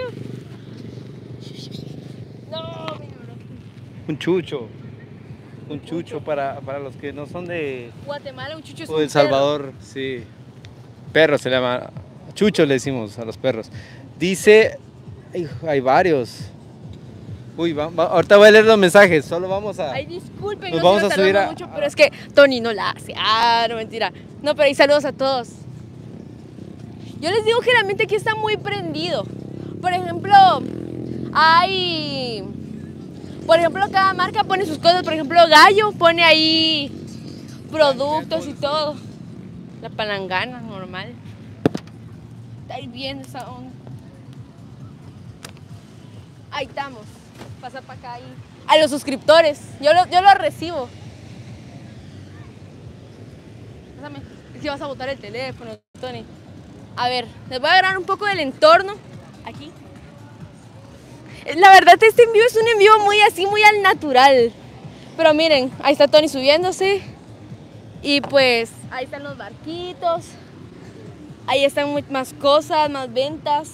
No, mira, Un chucho. Un chucho para los que no son de Guatemala, un chucho es o un de El Salvador, sí. Perro se le llama. Chucho le decimos a los perros. Dice, hay varios. Uy, ahorita voy a leer los mensajes, solo vamos a... Ay, disculpen, nos no vamos sigo a subir tardando mucho, pero es que Tony no la hace. Ah, no, mentira. No, pero ahí saludos a todos. Yo les digo generalmente aquí está muy prendido. Por ejemplo, cada marca pone sus cosas. Por ejemplo, Gallo pone ahí productos y todo. La palangana, normal. Está hirviendo esa onda. Ahí estamos. Pasa para acá ahí. A los suscriptores. Yo lo recibo. Pásame. Es que vas a botar el teléfono, Tony. A ver, les voy a agarrar un poco del entorno. Aquí. La verdad, este envío es un envío muy así, muy al natural. Pero miren, ahí está Tony subiéndose. Y pues, ahí están los barquitos. Ahí están más cosas, más ventas.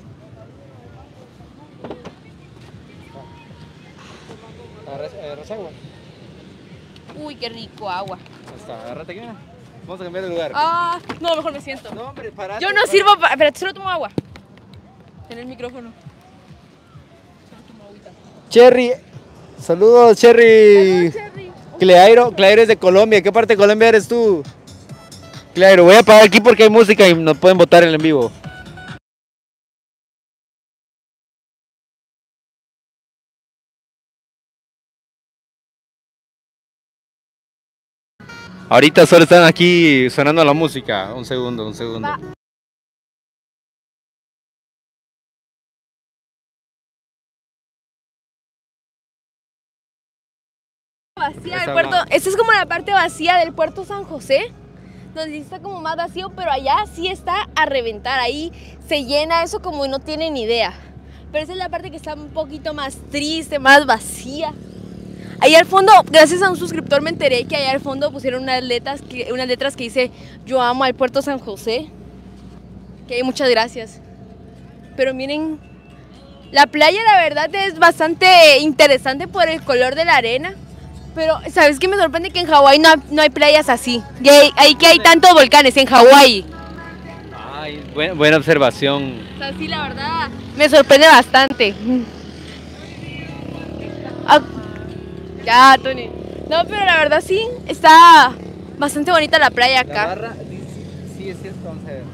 ¿Agarras agua? Uy, qué rico agua. Ahí está, agárrate acá. Vamos a cambiar de lugar. Ah, no, mejor me siento. No, hombre, parate. Yo no sirvo para... Espérate, solo tomo agua. En el micrófono. Solo tomo agüita. Cherry. Saludos, Cherry. Saludos, Cherry. Cleairo es de Colombia. ¿Qué parte de Colombia eres tú? Cleairo, voy a apagar aquí porque hay música y nos pueden botar en el en vivo. Ahorita solo están aquí sonando la música. Un segundo. Va. Vacía del puerto. Esta es como la parte vacía del puerto San José, donde está como más vacío, pero allá sí está a reventar. Ahí se llena eso como no tienen idea. Pero esa es la parte que está un poquito más triste, más vacía. Ahí al fondo, gracias a un suscriptor me enteré que allá al fondo pusieron unas letras que dice yo amo al puerto San José. Que muchas gracias. Pero miren, la playa la verdad es bastante interesante por el color de la arena. Pero, ¿sabes qué me sorprende? Que en Hawái no hay playas así. Ahí que hay tantos volcanes en Hawái. Ay, buena observación. O sea, sí, la verdad, me sorprende bastante. Ah, ya, Tony. No, pero la verdad sí, está bastante bonita la playa acá. La barra, sí, es cierto, vamos a ver.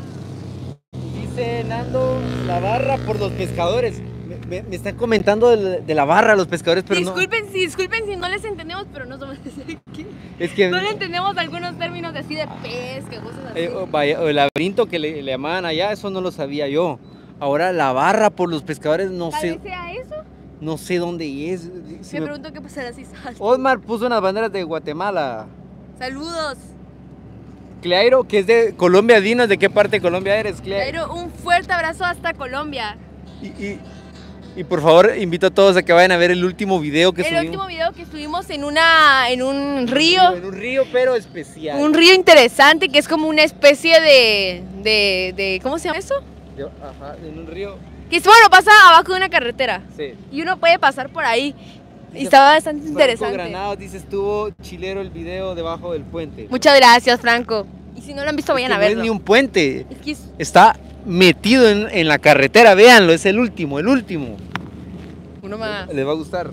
Dice Nando, la barra por los pescadores. Me están comentando de la barra los pescadores, pero disculpen si no les entendemos, pero no somos de aquí. Es que no le entendemos algunos términos así de pesca, cosas así. El laberinto que le llamaban allá, eso no lo sabía yo. Ahora la barra por los pescadores, no sé. ¿Sea eso? No sé dónde es. Me pregunto qué pasará si sale. Osmar puso unas banderas de Guatemala. Saludos. Cleairo, que es de Colombia, dinos de qué parte de Colombia eres, Cleairo, un fuerte abrazo hasta Colombia. Y por favor, invito a todos a que vayan a ver el último video que subimos. El último video que estuvimos en un río. En un río, pero especial. Un río interesante que es como una especie de ¿cómo se llama eso? Ajá, en un río. Que bueno, pasa abajo de una carretera. Sí. Y uno puede pasar por ahí. Y estaba bastante interesante. Granados dice, estuvo chilero el video debajo del puente. Muchas gracias, Franco. Y si no lo han visto, vayan a verlo. No es ni un puente. Es que está metido en la carretera, véanlo, es el último. Uno más. Les va a gustar.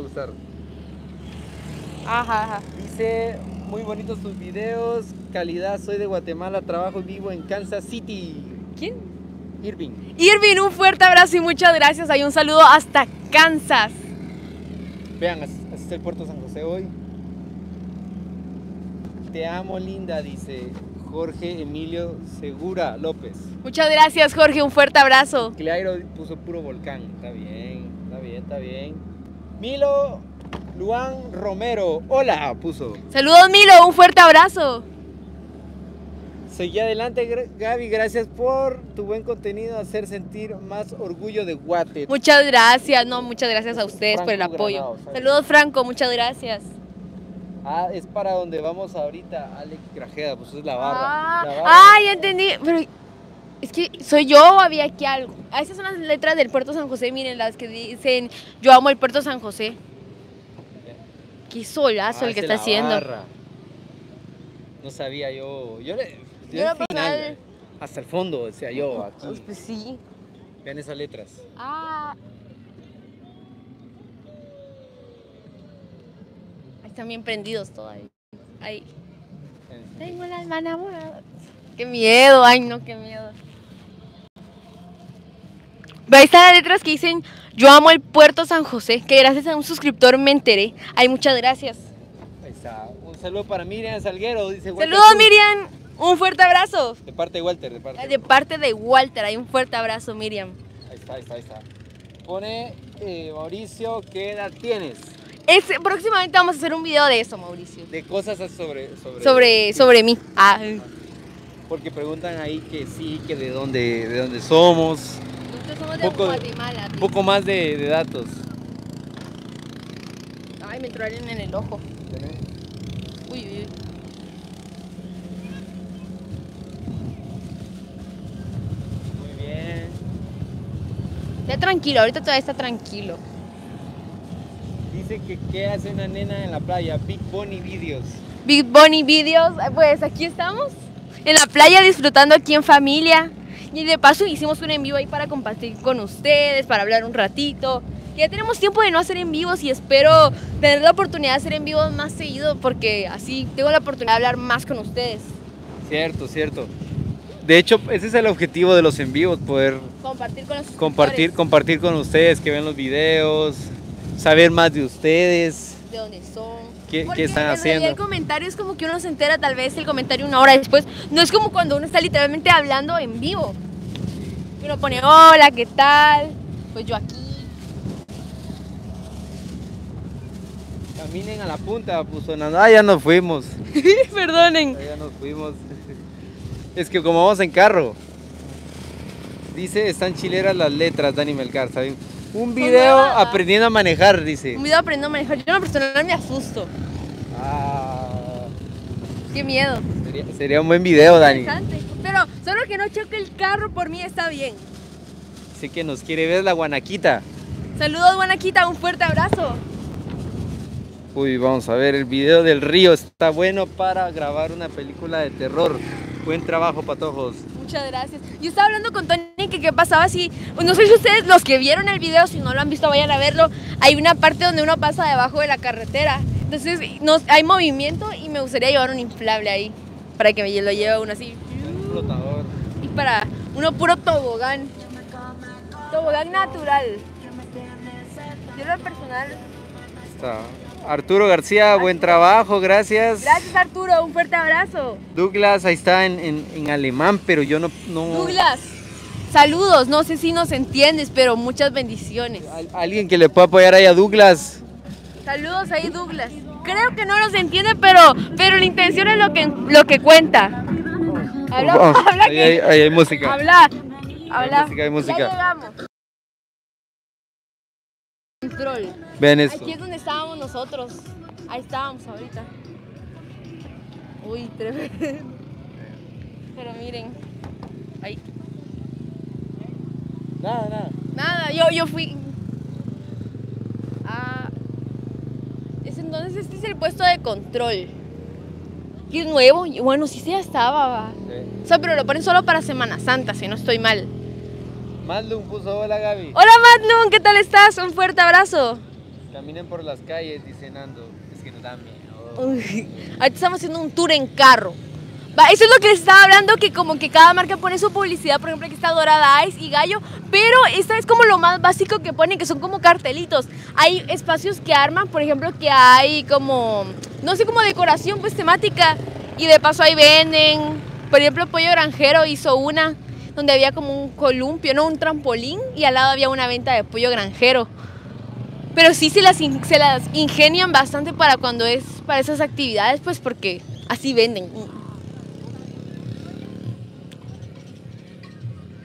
Ajá. Dice, muy bonitos tus videos, calidad, soy de Guatemala, trabajo y vivo en Kansas City. ¿Quién? Irving, un fuerte abrazo y muchas gracias. Hay un saludo hasta Kansas. Vean, así está el puerto San José hoy. Te amo, linda, dice Jorge Emilio Segura López. Muchas gracias, Jorge, un fuerte abrazo. Cleairo puso puro volcán. Está bien. Milo Luan Romero, hola, puso. Saludos, Milo, un fuerte abrazo. Seguí adelante, Gaby, gracias por tu buen contenido, hacer sentir más orgullo de Guate. Muchas gracias a ustedes Franco por el apoyo. Granados, Saludos, Franco, muchas gracias. Ah, es para donde vamos ahorita, Alex Grajeda, pues es la barra. Ah, La barra. ah, ya entendí. Pero es que soy yo o había aquí algo. Ah, esas son las letras del Puerto San José, miren, las que dicen yo amo el Puerto San José. Qué solazo el que es está la haciendo. barra. No sabía yo. Yo Yo al lo final, personal- hasta el fondo, decía yo, aquí. Pues sí. Vean esas letras. Ah. Ahí están bien prendidos todavía. Ahí. Tengo el alma enamorada. Qué miedo, ay no, qué miedo. Ahí están las letras que dicen yo amo el Puerto San José, que gracias a un suscriptor me enteré. Ay, muchas gracias. Ahí está. Un saludo para Miriam Salguero, dice Walter Saludos, Cruz. Miriam. Un fuerte abrazo. De parte de Walter, de parte. De parte de Walter, hay un fuerte abrazo, Miriam. Ahí está, ahí está, ahí está. Pone Mauricio, ¿qué edad tienes? Próximamente vamos a hacer un video de eso, Mauricio. De cosas Sobre mí. Ah. Porque preguntan ahí que sí, que de dónde somos. Nosotros somos de Poco- Guatemala. Un poco más de datos. Ay, me entraron en el ojo. Uy, uy, uy. Muy bien. Ya tranquilo, ahorita todavía está tranquilo. Dice que qué hace una nena en la playa. Big Bunny Videos. Big Bunny Videos, pues aquí estamos en la playa disfrutando aquí en familia. Y de paso hicimos un en vivo ahí para compartir con ustedes, para hablar un ratito. Ya tenemos tiempo de no hacer en vivos y espero tener la oportunidad de hacer en vivos más seguido porque así tengo la oportunidad de hablar más con ustedes. Cierto, cierto. De hecho, ese es el objetivo de los en vivos, poder Compartir con los compartir con ustedes, que ven los videos, saber más de ustedes, de dónde son. qué Porque están en realidad haciendo. el comentario es como que uno se entera tal vez el comentario una hora después. No es como cuando uno está literalmente hablando en vivo. Uno pone, hola, ¿qué tal? Pues yo aquí. Caminen a la punta, pues sonando. Ah, ya nos fuimos. Perdonen. Ya nos fuimos. Es que como vamos en carro. Dice, están chileras las letras, Dani Melgar, ¿saben? Un video nuevas. aprendiendo a manejar, dice. Un video aprendiendo a manejar. Yo en lo personal me asusto. Ah, Qué miedo. sería un buen video, Dani. Interesante. Pero solo que no choque el carro por mí está bien. Así que nos quiere ver la guanaquita. Saludos, Guanaquita, un fuerte abrazo. Uy, vamos a ver, el video del río está bueno para grabar una película de terror. Buen trabajo, patojos. Muchas gracias. Yo estaba hablando con Tony que qué pasaba si, no sé si ustedes los que vieron el video, si no lo han visto vayan a verlo, hay una parte donde uno pasa debajo de la carretera. Entonces hay movimiento y me gustaría llevar un inflable ahí, para que me lo lleve uno así. Un flotador. Y para uno puro tobogán. Tobogán natural. Yo en lo personal. Está. Arturo García, buen trabajo, gracias. Gracias Arturo, un fuerte abrazo. Douglas, ahí está en alemán, pero yo no... Douglas, saludos, no sé si nos entiendes, pero muchas bendiciones. Alguien que le pueda apoyar ahí a Douglas. Saludos ahí Douglas. Creo que no nos entiende, pero la intención es lo que cuenta. Habla, Vamos, habla ahí, que- ahí hay música. habla. Hay música. Ya llegamos. Control. Vean esto. Aquí es donde estábamos nosotros. Ahí estábamos ahorita. Uy, tremendo. Pero miren. Ahí. Nada. Nada, yo fui. Ah. Entonces este es el puesto de control. Y es nuevo. Y bueno, sí ya estaba. Va. O sea, pero lo ponen solo para Semana Santa, si no estoy mal. Mandlum puso hola, Gaby. Hola Magnum, ¿qué tal estás? Un fuerte abrazo. Caminen por las calles, dice Nando. Es que nos da miedo. Uy, ahorita estamos haciendo un tour en carro. Va, eso es lo que les estaba hablando, que como que cada marca pone su publicidad, por ejemplo aquí está Dorada Ice y Gallo, pero esta es como lo más básico que ponen, que son como cartelitos. Hay espacios que arman, por ejemplo que hay como, no sé, como decoración pues temática, y de paso ahí venden, por ejemplo Pollo Granjero hizo una donde había como un columpio, no, un trampolín, y al lado había una venta de pollo granjero. Pero sí se las ingenian bastante para cuando es para esas actividades, pues porque así venden.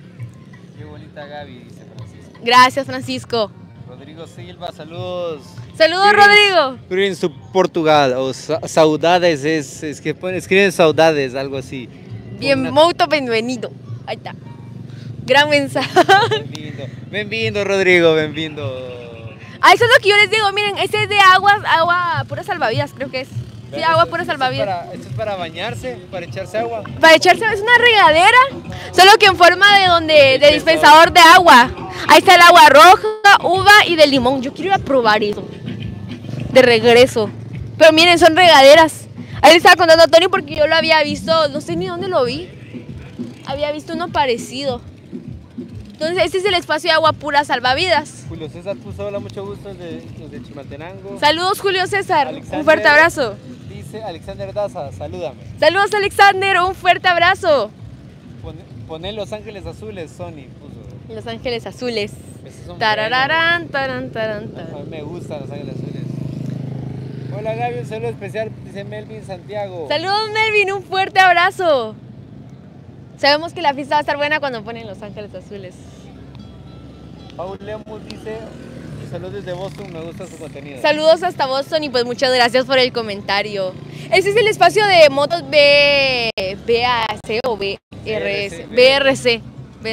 Qué bonita Gaby, dice Francisco. Gracias, Francisco. Rodrigo Silva, saludos. Saludos, Rodrigo. Escriben su Portugal, o saudades, es que escriben saudades, algo así. Muito bem-vindo. Ahí está. Gran mensaje. Bienvenido, Rodrigo, bienvenido. Ah, eso es lo que yo les digo, miren, este es de agua pura salvavidas, creo que es. Sí, agua pura salvavidas. Esto es para bañarse, para echarse agua. Para echarse, es una regadera, solo que en forma de dispensador de agua. Ahí está el agua roja, uva y de limón. Yo quiero ir a probar eso. De regreso. Pero miren, son regaderas. Ahí le estaba contando a Tony porque yo lo había visto, no sé ni dónde lo vi. Había visto uno parecido. Entonces, este es el espacio de agua pura salvavidas. Julio César puso hola, mucho gusto de Chimaltenango. Saludos, Julio César. Alexander, un fuerte abrazo. Dice Alexander Daza, salúdame. Saludos, Alexander. Un fuerte abrazo. Poné Los Ángeles Azules, Sony puso. Los Ángeles Azules. Tarararán, taran. A mí me gustan Los Ángeles Azules. Hola Gaby, un saludo especial, dice Melvin Santiago. Saludos, Melvin, un fuerte abrazo. Sabemos que la fiesta va a estar buena cuando ponen Los Ángeles Azules. Paul Lemus dice, saludos desde Boston, me gusta su contenido. Saludos hasta Boston y pues muchas gracias por el comentario. Ese es el espacio de motos BAC o BRC.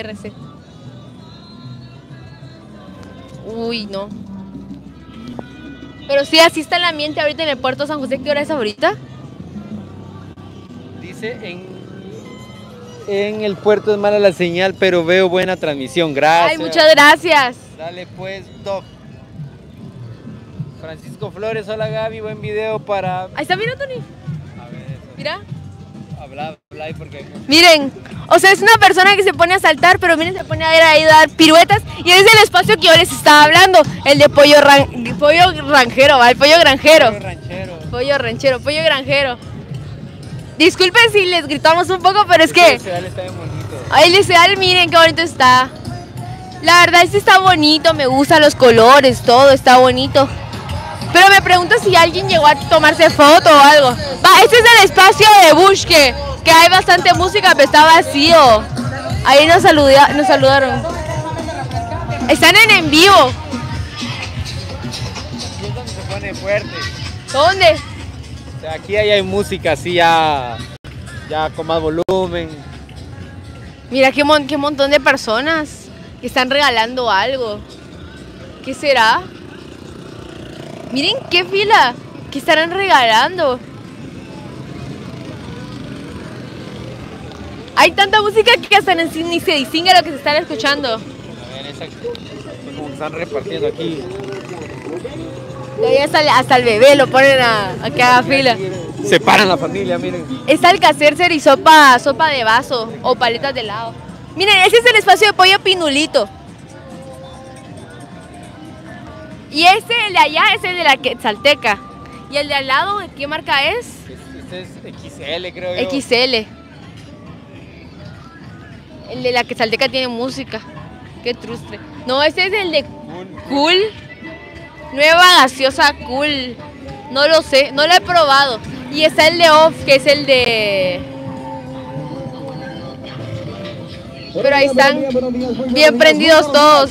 Uy, no. Pero sí, así está el ambiente ahorita en el puerto San José. ¿Qué hora es ahorita? Dice, en el puerto es mala la señal, pero veo buena transmisión. Gracias. Ay, muchas gracias. Dale pues, Doc. Francisco Flores, hola Gaby, buen video para... Ahí está, mira, Tony. A ver eso. Mira. Habla ahí porque... Miren, o sea, es una persona que se pone a saltar, pero miren, se pone a ir ahí a dar piruetas. Y es el espacio que yo les estaba hablando, el de pollo ranchero, ¿va? El pollo granjero. Pollo granjero. Disculpen si les gritamos un poco, pero es que... El cereal está bien bonito. Ay, el cereal, miren qué bonito está. La verdad, este está bonito, me gustan los colores, todo está bonito. Pero me pregunto si alguien llegó a tomarse foto o algo. Va, este es el espacio de Bush, que hay bastante música, pero está vacío. Ahí nos saludaron. Están en vivo. Aquí es donde se pone fuerte. ¿Dónde? O sea, aquí hay música así ya con más volumen. Mira qué montón de personas que están regalando algo. ¿Qué será? Miren qué fila. ¿Qué estarán regalando? Hay tanta música que hasta ni se distingue lo que se están escuchando. A ver, esa como que están repartiendo aquí. Y ahí hasta el bebé lo ponen a que haga fila. Separan la familia, miren. Es Alcacercer y sopa de vaso o paletas de helado. Miren, ese es el espacio de pollo pinulito. Y el de allá es el de la Quetzalteca. Y el de al lado, ¿qué marca es? Este es XL, creo yo. XL. El de la Quetzalteca tiene música. Qué trustre. No, este es el de Cool. Nueva gaseosa Cool. No lo sé, no lo he probado. Y está el de Off, que es el de... Pero ahí están bien prendidos todos.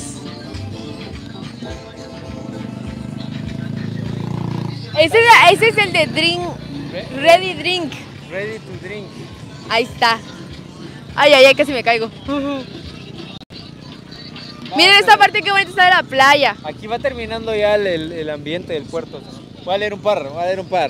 Ese es el de Drink. Ready Drink. Ready to drink. Ahí está. Ay, casi me caigo. Miren esta parte que bonita está de la playa. Aquí va terminando ya el ambiente del puerto. Voy a leer un par.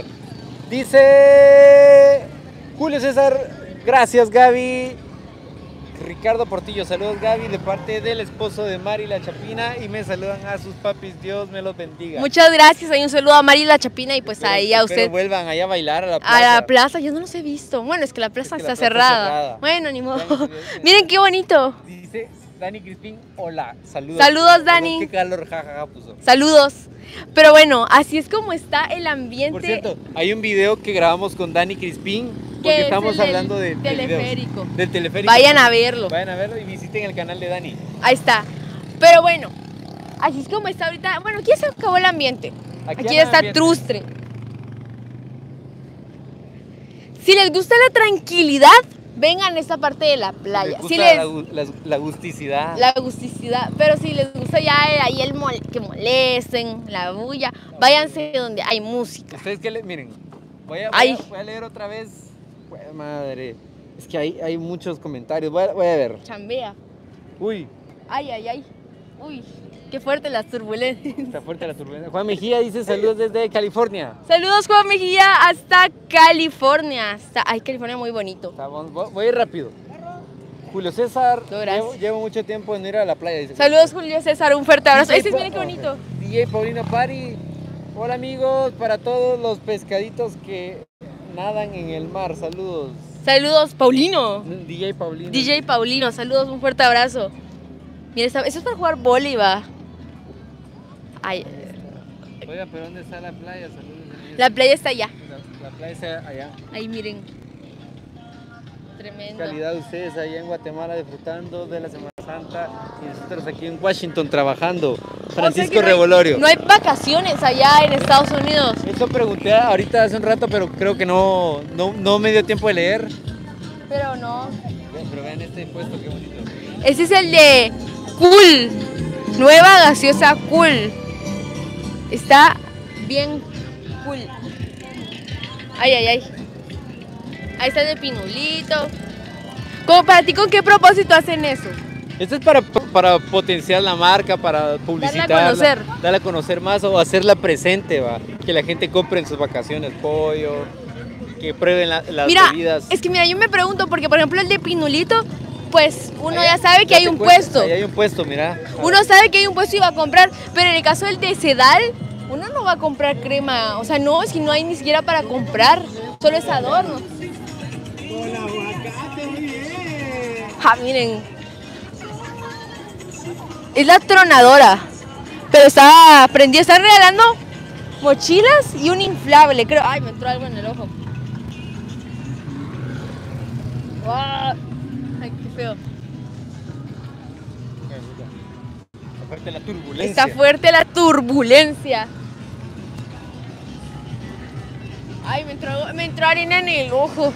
Dice Julio César, gracias Gaby. Ricardo Portillo, saludos Gaby de parte del esposo de Mari La Chapina y me saludan a sus papis, Dios me los bendiga. Muchas gracias, hay un saludo a Mari La Chapina y pues ahí a usted. Pero vuelvan allá a bailar a la plaza. A la plaza, yo no los he visto. Bueno, es que la plaza está cerrada. Bueno, ni modo. Miren qué bonito. Dice Dani Crispín, hola, saludos. Saludos Dani. Qué calor, jajaja puso. Saludos. Pero bueno, así es como está el ambiente. Por cierto, hay un video que grabamos con Dani Crispín porque estamos hablando del teleférico. Del teleférico. Vayan a verlo. Vayan a verlo y visiten el canal de Dani. Ahí está. Pero bueno, así es como está ahorita. Bueno, aquí se acabó el ambiente. Aquí está trustre. Si les gusta la tranquilidad, vengan a esta parte de la playa. Les gusta Si les, la agusticidad. la agusticidad, pero si les gusta ya ahí que molesten, la bulla, váyanse donde hay música. Ustedes que miren, voy a leer otra vez. Pues, madre, es que hay muchos comentarios. Voy a ver. Chambea. Uy, Ay. Uy, qué fuerte las turbulencias. está fuerte la turbulencia. Juan Mejía dice saludos desde California. Saludos, Juan Mejía, hasta California. Ay, California muy bonito. Voy a ir rápido. Julio César, No, gracias. llevo mucho tiempo en ir a la playa. Dice. Saludos, Julio César, un fuerte abrazo. DJ Miren qué bonito. DJ Paulino Pari. Hola amigos, para todos los pescaditos que nadan en el mar, saludos. Saludos, Paulino. DJ Paulino. DJ Paulino, saludos, un fuerte abrazo. Mira, eso es para jugar vóley, va. Ay, Oiga, pero ¿dónde está la playa? Saludos. la playa está allá. La playa está allá. Ahí miren. Tremendo. Calidad ustedes allá en Guatemala disfrutando de la Semana Santa y nosotros aquí en Washington trabajando. Francisco O sea que no hay- Revolorio. No hay vacaciones allá en Estados Unidos. Eso pregunté ahorita hace un rato, pero creo que no me dio tiempo de leer. Pero no. Pero vean este puesto, qué bonito. Ese es el de Cool. Nueva gaseosa Cool. Está bien cool. Ay. Ahí está el de Pinulito. Como para ti, ¿con qué propósito hacen eso? Esto es para potenciar la marca, para publicitarla, conocer. darla a conocer más o hacerla presente, va. Que la gente compre en sus vacaciones pollo, que prueben las Mira, bebidas. es que mira, yo me pregunto, porque por ejemplo el de Pinulito, pues uno Allá- ya sabe que ya hay te un cuento, puesto. ahí hay un puesto, mira. Uno sabe que hay un puesto y va a comprar, pero en el caso del de Sedal, uno no va a comprar crema. O sea, no, es que no hay ni siquiera para comprar, solo es adorno. Hola, aguacate, muy bien. Miren. Es la tronadora. Pero está prendida, están regalando mochilas y un inflable, creo. Ay, me entró algo en el ojo. Guau. Ay, qué feo. Aparte la turbulencia. Está fuerte la turbulencia. Ay, me entró arena en el ojo.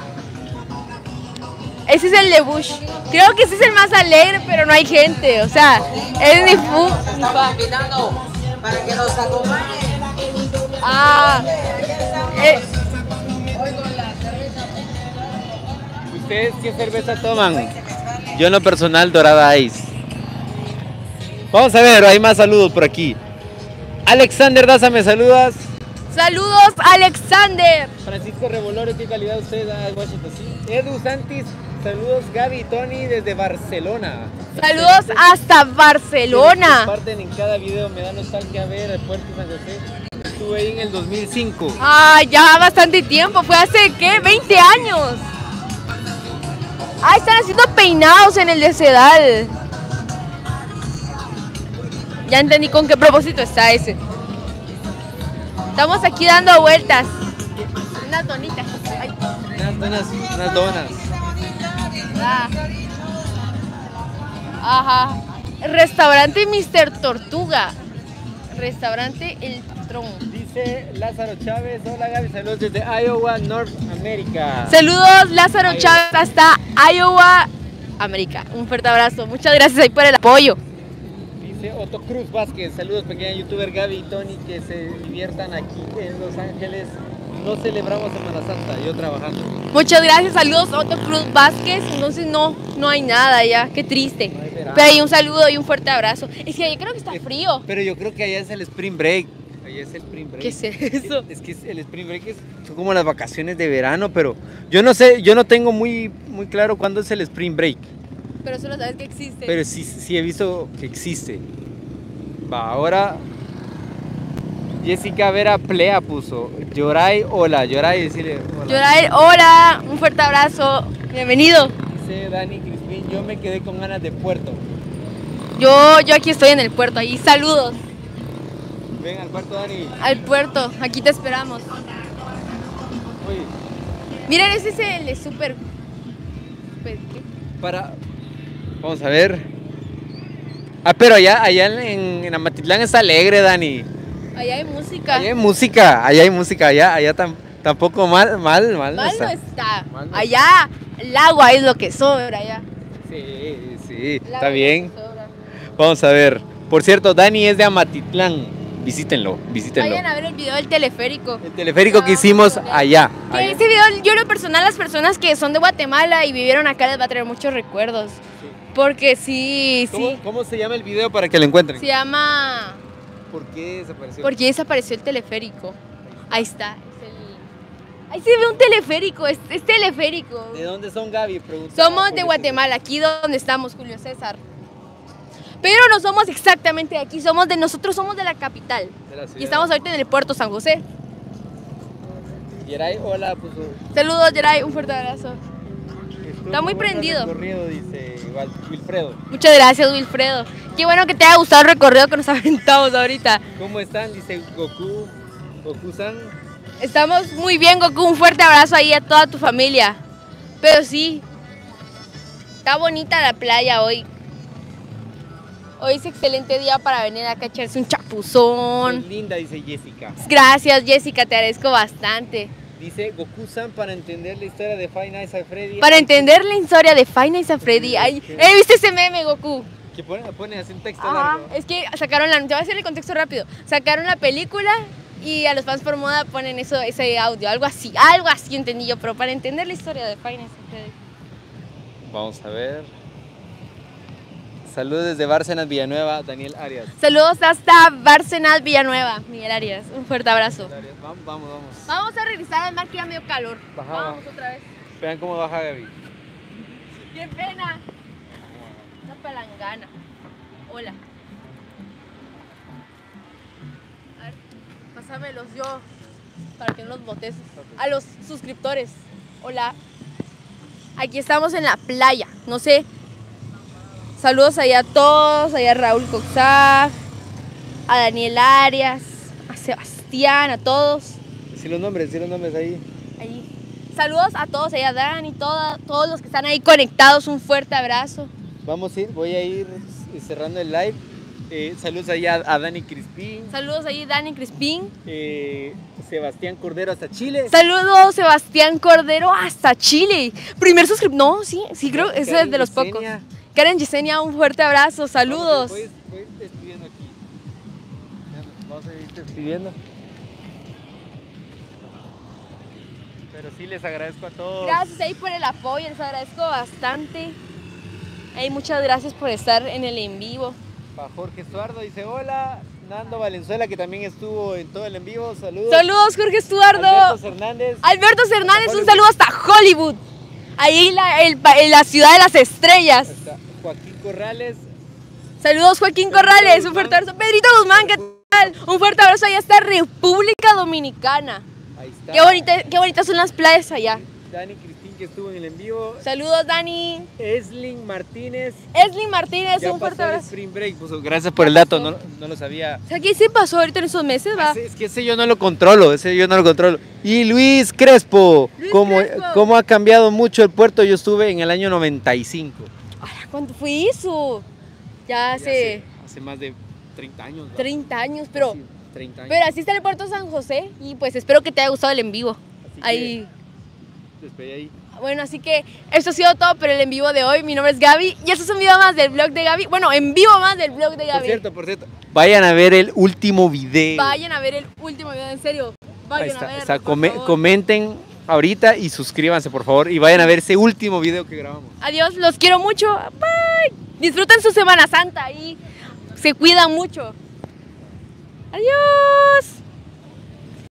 Ese es el de Bush. Creo que ese es el más alegre, pero no hay gente. O sea, es ni fu. Ni fa. Invitando para que nos acompañen. Ah. ¿Ustedes qué cerveza toman? Yo en lo personal, Dorada Ice. Vamos a ver, hay más saludos por aquí. Alexander Daza, ¿me saludas? Saludos, Alexander. Francisco Revolorio, ¿qué calidad usted da en Washington? Sí. Edu Santis, saludos Gaby y Tony desde Barcelona. Saludos hasta Barcelona. Comparten en cada video, me da nostalgia ver el puerto San José. Estuve ahí en el 2005. Ah, ya bastante tiempo. Fue hace, ¿qué? 20 años. Ah, están haciendo peinados en el de Sedal. Ya entendí con qué propósito está ese. Estamos aquí dando vueltas. Unas donitas. Ay, Unas donas. ah. Ajá. Restaurante Mr. Tortuga. Restaurante El Patrón. Dice Lázaro Chávez, hola Gaby, saludos desde Iowa, North America. Saludos, Lázaro Chávez, hasta Iowa, América. Un fuerte abrazo. Muchas gracias ahí por el apoyo. Dice Otto Cruz Vázquez, saludos pequeña youtuber Gaby y Tony, que se diviertan aquí en Los Ángeles. No celebramos Semana Santa, yo trabajando. Muchas gracias, saludos Otto Cruz Vázquez. Entonces no hay nada ya, qué triste. No hay verano. Pero hay un saludo y un fuerte abrazo. Es que yo creo que está frío. Pero yo creo que allá es el Spring Break. Allá es el Spring Break. ¿Qué es eso? Es que el Spring Break son como las vacaciones de verano, pero yo no sé, yo no tengo muy claro cuándo es el Spring Break. Pero solo sabes que existe. Pero sí he visto que existe. Va, ahora Jessica Vera Plea puso. Yoray, hola, Yoray, decirle hola. Yorael, hola, un fuerte abrazo. Bienvenido. Dice Dani Crispín, yo me quedé con ganas de puerto. Yo aquí estoy en el puerto, ahí saludos Ven al puerto, Dani. al puerto, aquí te esperamos. Oye, Miren, ese es el de súper. ¿Qué? vamos a ver. Ah, pero allá en Amatitlán está alegre, Dani. Allá hay música. Allá hay música, allá tampoco mal no Mal no está. está. Mal no Allá El agua es lo que sobra ya. Sí, sí, El agua está es bien. lo que sobra. Vamos a ver. Por cierto, Dani es de Amatitlán. Visítenlo, visítenlo. Vayan a ver el video del teleférico. El teleférico que hicimos allá. Que allá. ese video, yo en lo personal, las personas que son de Guatemala y vivieron acá les va a traer muchos recuerdos. Porque sí, sí. ¿Cómo se llama el video para que lo encuentren? Se llama ¿Por qué desapareció? ¿Por qué desapareció el teleférico? Ahí está. Ahí se ve un teleférico, es teleférico. ¿De dónde son, Gaby? Somos de Guatemala, aquí donde estamos, Julio César. Pero no somos exactamente de aquí, nosotros somos de la capital. Y estamos ahorita en el puerto San José. Yeray, hola, pues. Saludos, Yeray, un fuerte abrazo. Está muy prendido. Recorrido, dice Wilfredo. Muchas gracias, Wilfredo. Qué bueno que te haya gustado el recorrido que nos aventamos ahorita. ¿Cómo están? Dice Goku-san. Estamos muy bien, Goku. Un fuerte abrazo ahí a toda tu familia. Pero sí, está bonita la playa hoy. Hoy es excelente día para venir acá a echarse un chapuzón. Muy linda, dice Jessica. Gracias, Jessica, te agradezco bastante. Dice Goku-san para entender la historia de Five Nights at Freddy. Para entender la historia de Five Nights at Freddy. Ay, ¿viste ese meme, Goku? Que pone así un texto Ajá, largo. es que sacaron te voy a hacer el contexto rápido. Sacaron la película y a los fans por moda ponen ese audio, algo así entendí yo, pero para entender la historia de Five Nights at Freddy. Vamos a ver. Saludos desde Bárcenas, Villanueva, Daniel Arias. Saludos hasta Bárcenas, Villanueva, Miguel Arias. Un fuerte abrazo. Vamos. Vamos a regresar al mar que ya medio calor. Baja. Vamos otra vez. Vean cómo baja Gaby. ¡Qué pena! Una palangana. Hola. A ver, pásamelos yo para que no los botes. A los suscriptores. Hola. Aquí estamos en la playa. No sé. Saludos allá a todos, allá a Raúl Coxá, a Daniel Arias, a Sebastián, a todos. Sí los nombres ahí. Ahí. Saludos a todos, allá a Dani, todos los que están ahí conectados, un fuerte abrazo. Voy a ir cerrando el live. Saludos allá a Dani Crispín. Saludos ahí, Dani Crispín. Sebastián Cordero hasta Chile. Saludos, Sebastián Cordero hasta Chile. Primer suscriptor. No, sí, creo que ese es de los pocos. Karen Yesenia, un fuerte abrazo, saludos. Voy despidiendo aquí. Vamos a ir despidiendo. Pero sí les agradezco a todos. Gracias ahí por el apoyo, les agradezco bastante. Hey, muchas gracias por estar en el en vivo. Para Jorge Estuardo dice hola. Nando Valenzuela, que también estuvo en todo el en vivo. Saludos. Saludos, Jorge Estuardo. Alberto Hernández, un saludo hasta Hollywood. Ahí en la ciudad de las estrellas. Joaquín Corrales. Saludos, Joaquín Corrales, un fuerte abrazo. Pedrito Guzmán, ¿qué tal? Un fuerte abrazo allá hasta República Dominicana. Ahí está. Qué bonitas son las playas allá. Dani Cristín, que estuvo en el en vivo. Saludos, Dani. Eslin Martínez. Ya un fuerte abrazo. Spring Break. Pues, gracias por el dato, no lo sabía. O sea, ¿qué se pasó ahorita en esos meses, va? Es que ese yo no lo controlo, Y Luis Crespo, ¿cómo ha cambiado mucho el puerto? Yo estuve en el año 95. Ay, ¿cuánto fue eso? Ya hace más de 30 años. 30 años, pero... Casi 30 años. Pero así está el puerto San José y pues espero que te haya gustado el en vivo. Ahí. Bueno, así que esto ha sido todo por el en vivo de hoy. Mi nombre es Gaby y esto es un video más del vlog de Gaby. Bueno, en vivo más del vlog de Gaby. Por cierto. Vayan a ver el último video. Vayan a ver el último video, en serio. Vayan a verlo, comenten ahorita y suscríbanse, por favor. Y vayan a ver ese último video que grabamos. Adiós, los quiero mucho. Bye. Disfruten su Semana Santa y se cuidan mucho. Adiós.